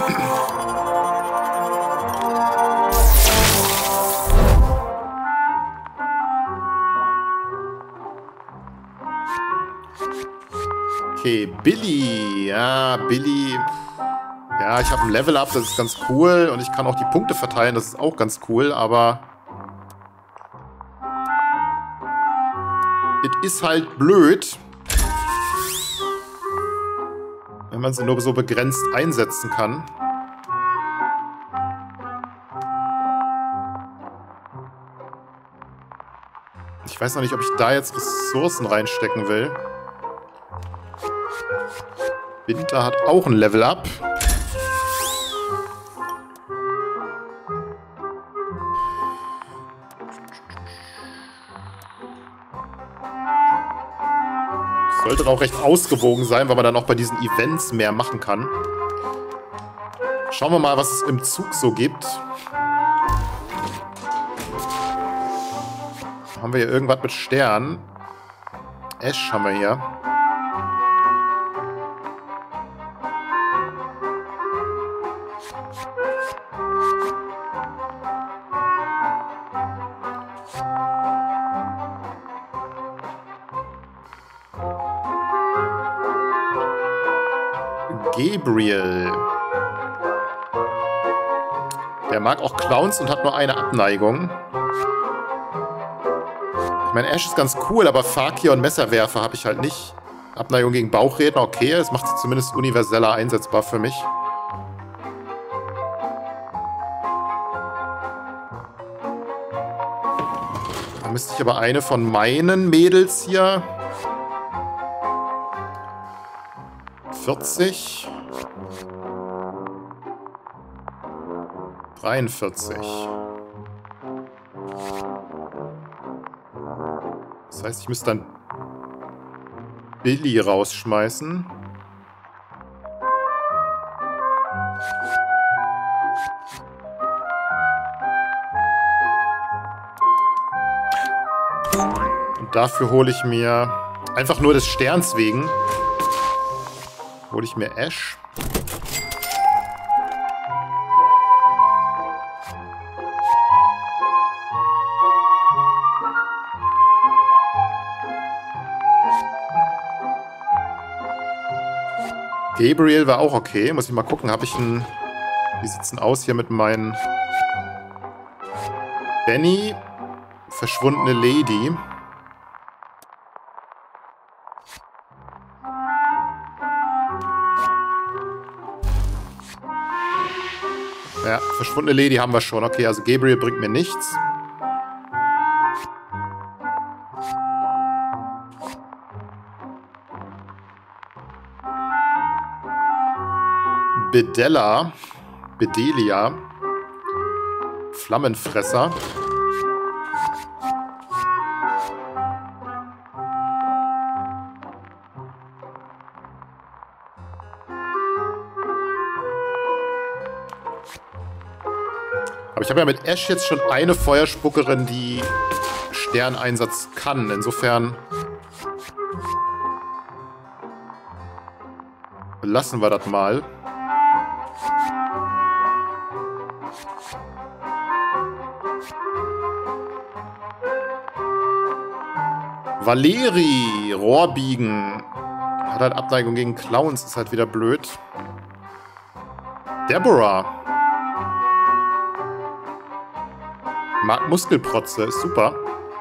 Okay, Billy. Ja, Billy. Ja, ich habe ein Level-Up, das ist ganz cool. Und ich kann auch die Punkte verteilen, das ist auch ganz cool. Aber es ist halt blöd, wenn man sie nur so begrenzt einsetzen kann. Ich weiß noch nicht, ob ich da jetzt Ressourcen reinstecken will. Winter hat auch ein Level-Up. Sollte auch recht ausgewogen sein, weil man dann auch bei diesen Events mehr machen kann. Schauen wir mal, was es im Zug so gibt. Haben wir hier irgendwas mit Sternen? Ash haben wir hier. Gabriel. Der mag auch Clowns und hat nur eine Abneigung. Ich meine, Ash ist ganz cool, aber Fakir und Messerwerfer habe ich halt nicht. Abneigung gegen Bauchredner, okay. Das macht sie zumindest universeller einsetzbar für mich. Da müsste ich aber eine von meinen Mädels hier... vierzig... dreiundvierzig. Das heißt, ich müsste dann Billy rausschmeißen. Und dafür hole ich mir, einfach nur des Sterns wegen, hole ich mir Ash. Gabriel war auch okay. Muss ich mal gucken, habe ich ein... Wie sieht's denn aus hier mit meinen... Benny, verschwundene Lady. Ja, verschwundene Lady haben wir schon. Okay, also Gabriel bringt mir nichts. Bedella, Bedelia, Flammenfresser. Aber ich habe ja mit Ash jetzt schon eine Feuerspuckerin, die Sterneinsatz kann. Insofern lassen wir das mal. Valeri, Rohrbiegen. Hat halt Abneigung gegen Clowns, ist halt wieder blöd. Deborah. Mag Muskelprotze, ist super.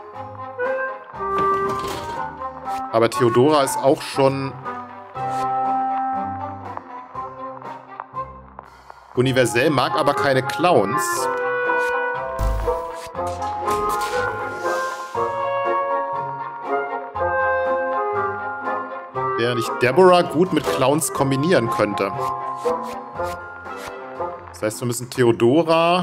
Aber Theodora ist auch schon universell, mag aber keine Clowns. Während ich Deborah gut mit Clowns kombinieren könnte. Das heißt, wir müssen Theodora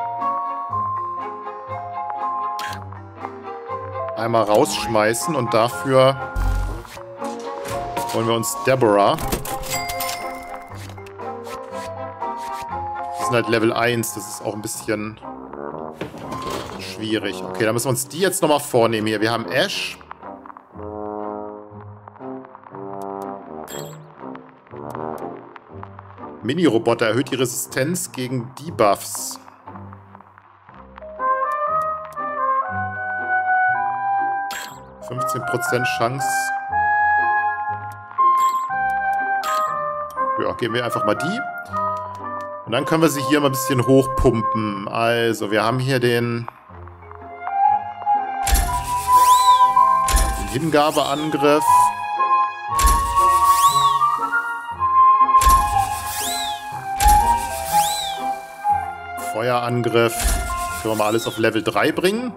einmal rausschmeißen und dafür holen wir uns Deborah. Die sind halt Level eins, das ist auch ein bisschen schwierig. Okay, dann müssen wir uns die jetzt nochmal vornehmen hier. Wir haben Ash. Mini-Roboter erhöht die Resistenz gegen Debuffs. fünfzehn Prozent Chance. Ja, geben wir einfach mal die. Und dann können wir sie hier mal ein bisschen hochpumpen. Also, wir haben hier den, den Hingabeangriff. Feuerangriff. Können wir mal alles auf Level drei bringen.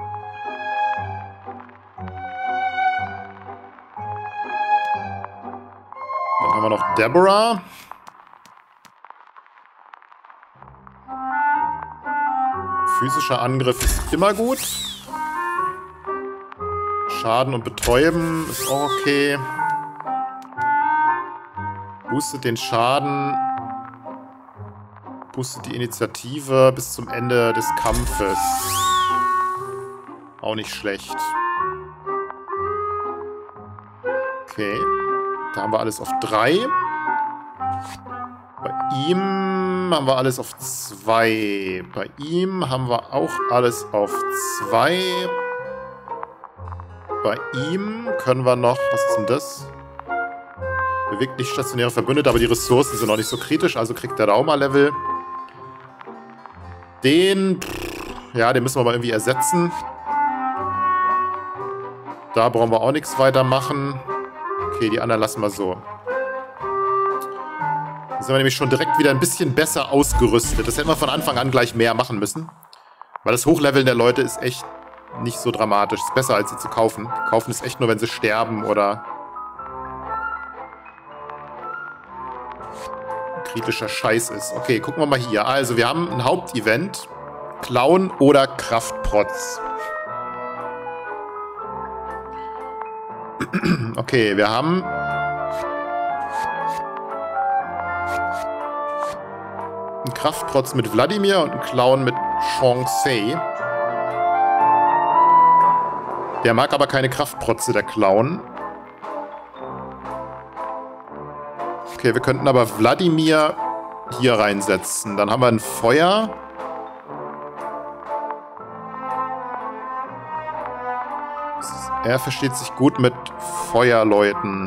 Dann haben wir noch Deborah. Physischer Angriff ist immer gut. Schaden und Betäuben ist auch okay. Boostet den Schaden. Boostet die Initiative bis zum Ende des Kampfes. Auch nicht schlecht. Okay. Da haben wir alles auf drei. Bei ihm haben wir alles auf zwei. Bei ihm haben wir auch alles auf zwei. Bei ihm können wir noch... Was ist denn das? Bewegt nicht stationäre Verbündete, aber die Ressourcen sind noch nicht so kritisch, also kriegt der da auch mal Level. Den, ja, den müssen wir mal irgendwie ersetzen. Da brauchen wir auch nichts weitermachen. Okay, die anderen lassen wir so. Da sind wir nämlich schon direkt wieder ein bisschen besser ausgerüstet. Das hätten wir von Anfang an gleich mehr machen müssen. Weil das Hochleveln der Leute ist echt nicht so dramatisch. Ist besser, als sie zu kaufen. Kaufen ist echt nur, wenn sie sterben oder kritischer Scheiß ist. Okay, gucken wir mal hier. Also, wir haben ein Hauptevent. Clown oder Kraftprotz. Okay, wir haben einen Kraftprotz mit Wladimir und einen Clown mit Shansei. Der mag aber keine Kraftprotze, der Clown. Okay, wir könnten aber Wladimir hier reinsetzen. Dann haben wir ein Feuer. Er versteht sich gut mit Feuerleuten.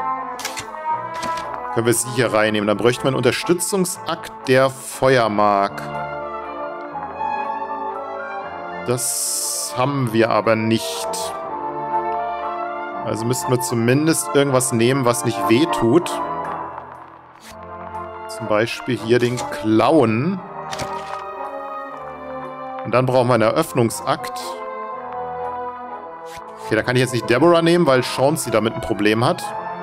Können wir sie hier reinnehmen. Dann bräuchten wir einen Unterstützungsakt, der Feuer mag. Das haben wir aber nicht. Also müssten wir zumindest irgendwas nehmen, was nicht wehtut. Zum Beispiel hier den Clown. Und dann brauchen wir einen Eröffnungsakt. Okay, da kann ich jetzt nicht Deborah nehmen, weil Shansei damit ein Problem hat.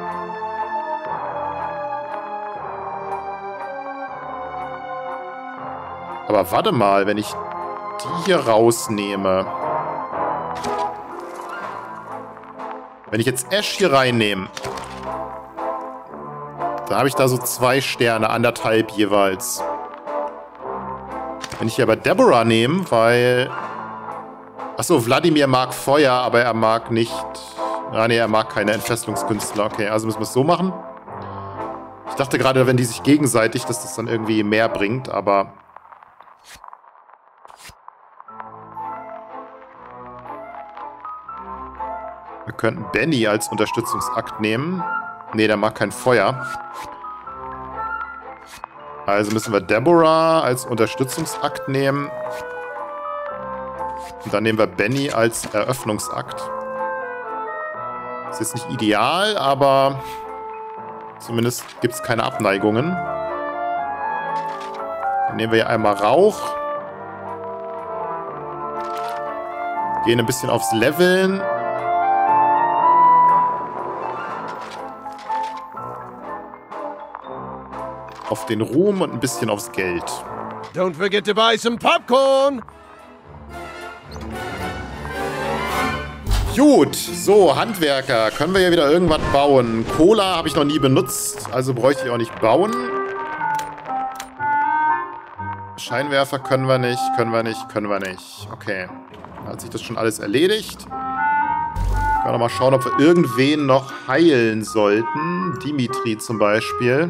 Aber warte mal, wenn ich die hier rausnehme. Wenn ich jetzt Ash hier reinnehme, dann habe ich da so zwei Sterne, anderthalb jeweils. Wenn ich hier aber Deborah nehme, weil... Achso, Wladimir mag Feuer, aber er mag nicht... Ah, nee, er mag keine Entfesselungskünstler. Okay, also müssen wir es so machen. Ich dachte gerade, wenn die sich gegenseitig, dass das dann irgendwie mehr bringt, aber... Wir könnten Benny als Unterstützungsakt nehmen. Nee, der mag kein Feuer. Also müssen wir Deborah als Unterstützungsakt nehmen. Und dann nehmen wir Benny als Eröffnungsakt. Ist jetzt nicht ideal, aber zumindest gibt es keine Abneigungen. Dann nehmen wir hier einmal Rauch. Gehen ein bisschen aufs Leveln. Auf den Ruhm und ein bisschen aufs Geld. Don't forget to buy some popcorn! Gut, so, Handwerker. Können wir ja wieder irgendwas bauen. Cola habe ich noch nie benutzt, also bräuchte ich auch nicht bauen. Scheinwerfer können wir nicht, können wir nicht, können wir nicht. Okay, dann hat sich das schon alles erledigt. Können wir noch mal schauen, ob wir irgendwen noch heilen sollten. Dimitri zum Beispiel.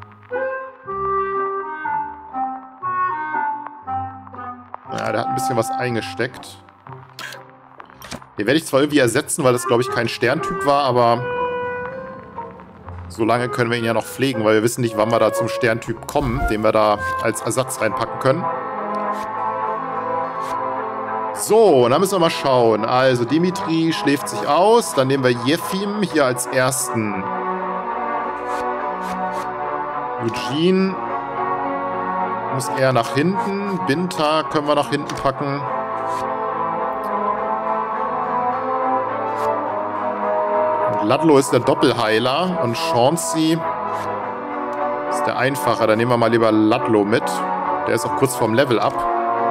Ja, der hat ein bisschen was eingesteckt. Den werde ich zwar irgendwie ersetzen, weil das, glaube ich, kein Sterntyp war, aber so lange können wir ihn ja noch pflegen, weil wir wissen nicht, wann wir da zum Sterntyp kommen, den wir da als Ersatz reinpacken können. So, und dann müssen wir mal schauen. Also, Dimitri schläft sich aus. Dann nehmen wir Jefim hier als ersten. Eugene muss eher nach hinten. Binta können wir nach hinten packen. Ludlow ist der Doppelheiler und Shansei ist der Einfacher. Da nehmen wir mal lieber Ludlow mit. Der ist auch kurz vorm Level Up.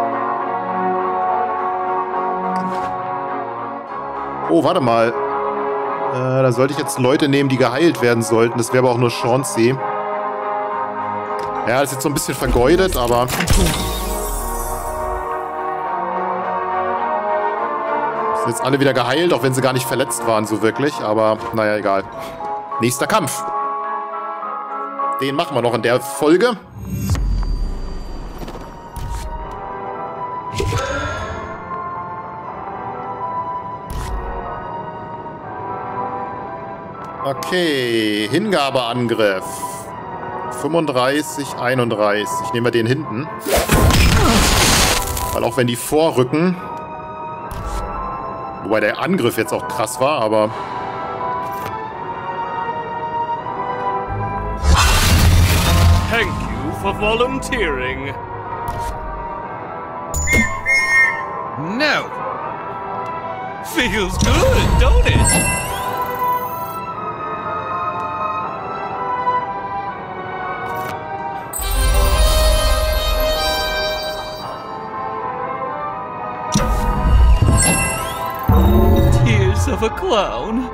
Oh, warte mal. Äh, da sollte ich jetzt Leute nehmen, die geheilt werden sollten. Das wäre aber auch nur Shansei. Ja, das ist jetzt so ein bisschen vergeudet, aber... Sind jetzt alle wieder geheilt, auch wenn sie gar nicht verletzt waren, so wirklich. Aber, naja, egal. Nächster Kampf. Den machen wir noch in der Folge. Okay, Hingabeangriff. fünfunddreißig, einunddreißig. Nehmen wir den hinten. Weil auch wenn die vorrücken... Wobei der Angriff jetzt auch krass war, aber... Thank you for volunteering. No. Feels good, don't it? Tears of a clown.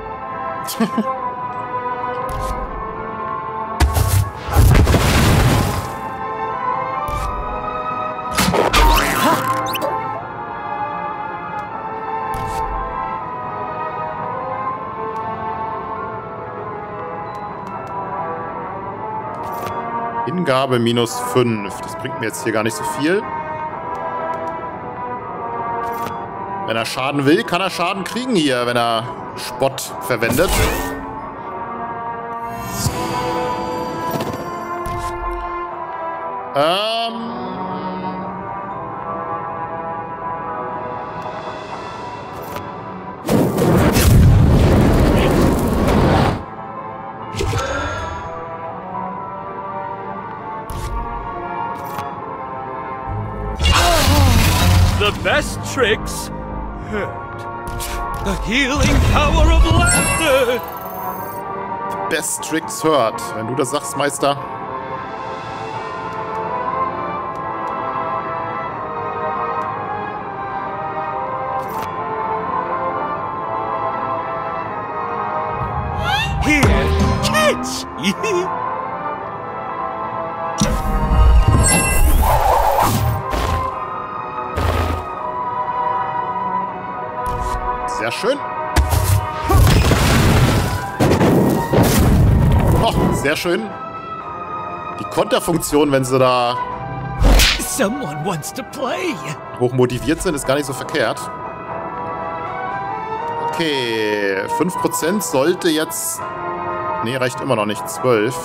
Hingabe minus fünf. Das bringt mir jetzt hier gar nicht so viel. Wenn er Schaden will, kann er Schaden kriegen hier, wenn er Spott verwendet. Ähm... The best tricks hurt. The healing power of laughter. The best tricks hurt. Wenn du das sagst, Meister. Here, catch! Sehr schön. Oh, sehr schön. Die Konterfunktion, wenn sie da Someone wants to play. hoch motiviert sind, ist gar nicht so verkehrt. Okay, fünf Prozent sollte jetzt... Nee, reicht immer noch nicht. zwölf.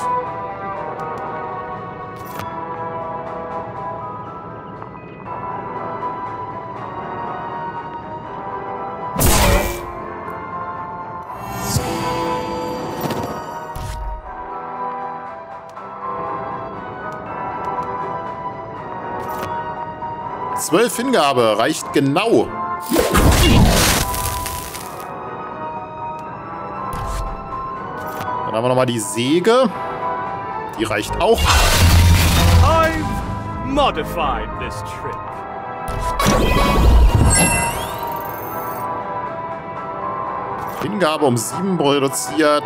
zwölf Hingabe reicht genau. Dann haben wir nochmal die Säge. Die reicht auch. I've modified this trick. Hingabe um sieben reduziert.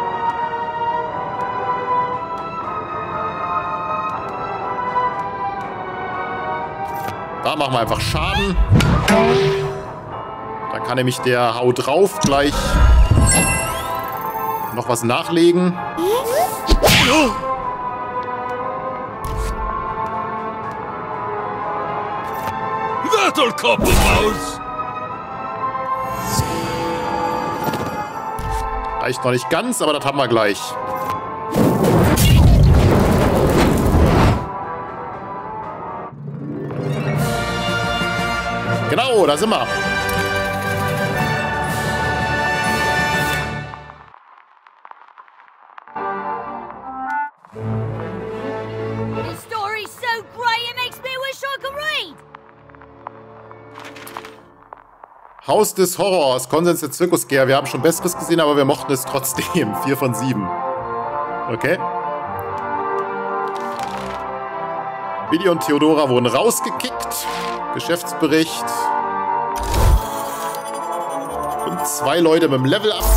Da machen wir einfach Schaden. Dann kann nämlich der Hau drauf gleich noch was nachlegen. That'll couple mouse. Reicht noch nicht ganz, aber das haben wir gleich. Genau, da sind wir. This story's so great it makes me wish I could read. Haus des Horrors, Konsens der Zirkusgeher. Wir haben schon Besseres gesehen, aber wir mochten es trotzdem. vier von sieben. Okay. Billy und Theodora wurden rausgekickt. Geschäftsbericht. Und zwei Leute mit dem Level up.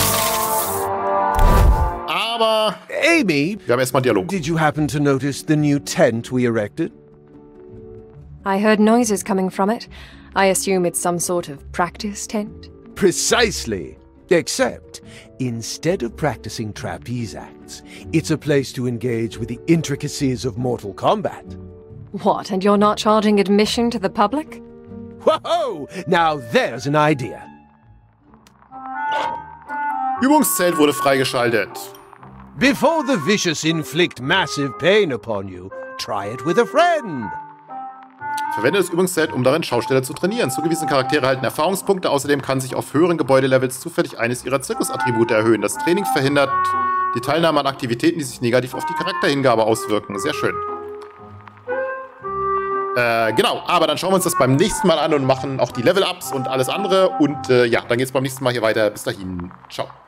Aber... Amy, wir haben erstmal Dialog. did you happen to notice the new tent we erected? I heard noises coming from it. I assume it's some sort of practice tent. Precisely. Except, instead of practicing trapeze acts, it's a place to engage with the intricacies of Mortal Kombat. What, and you're not charging admission to the public? Whoa! Now there's an idea. Übungszelt wurde freigeschaltet. Before the vicious inflict massive pain upon you, try it with a friend. Verwende das Übungszelt, um darin Schausteller zu trainieren. Zugewiesene Charaktere erhalten Erfahrungspunkte. Außerdem kann sich auf höheren Gebäudelevels zufällig eines ihrer Zirkusattribute erhöhen. Das Training verhindert die Teilnahme an Aktivitäten, die sich negativ auf die Charakterhingabe auswirken. Sehr schön. Äh, genau, aber dann schauen wir uns das beim nächsten Mal an und machen auch die Level-Ups und alles andere. Und äh, ja, dann geht es beim nächsten Mal hier weiter. Bis dahin. Ciao.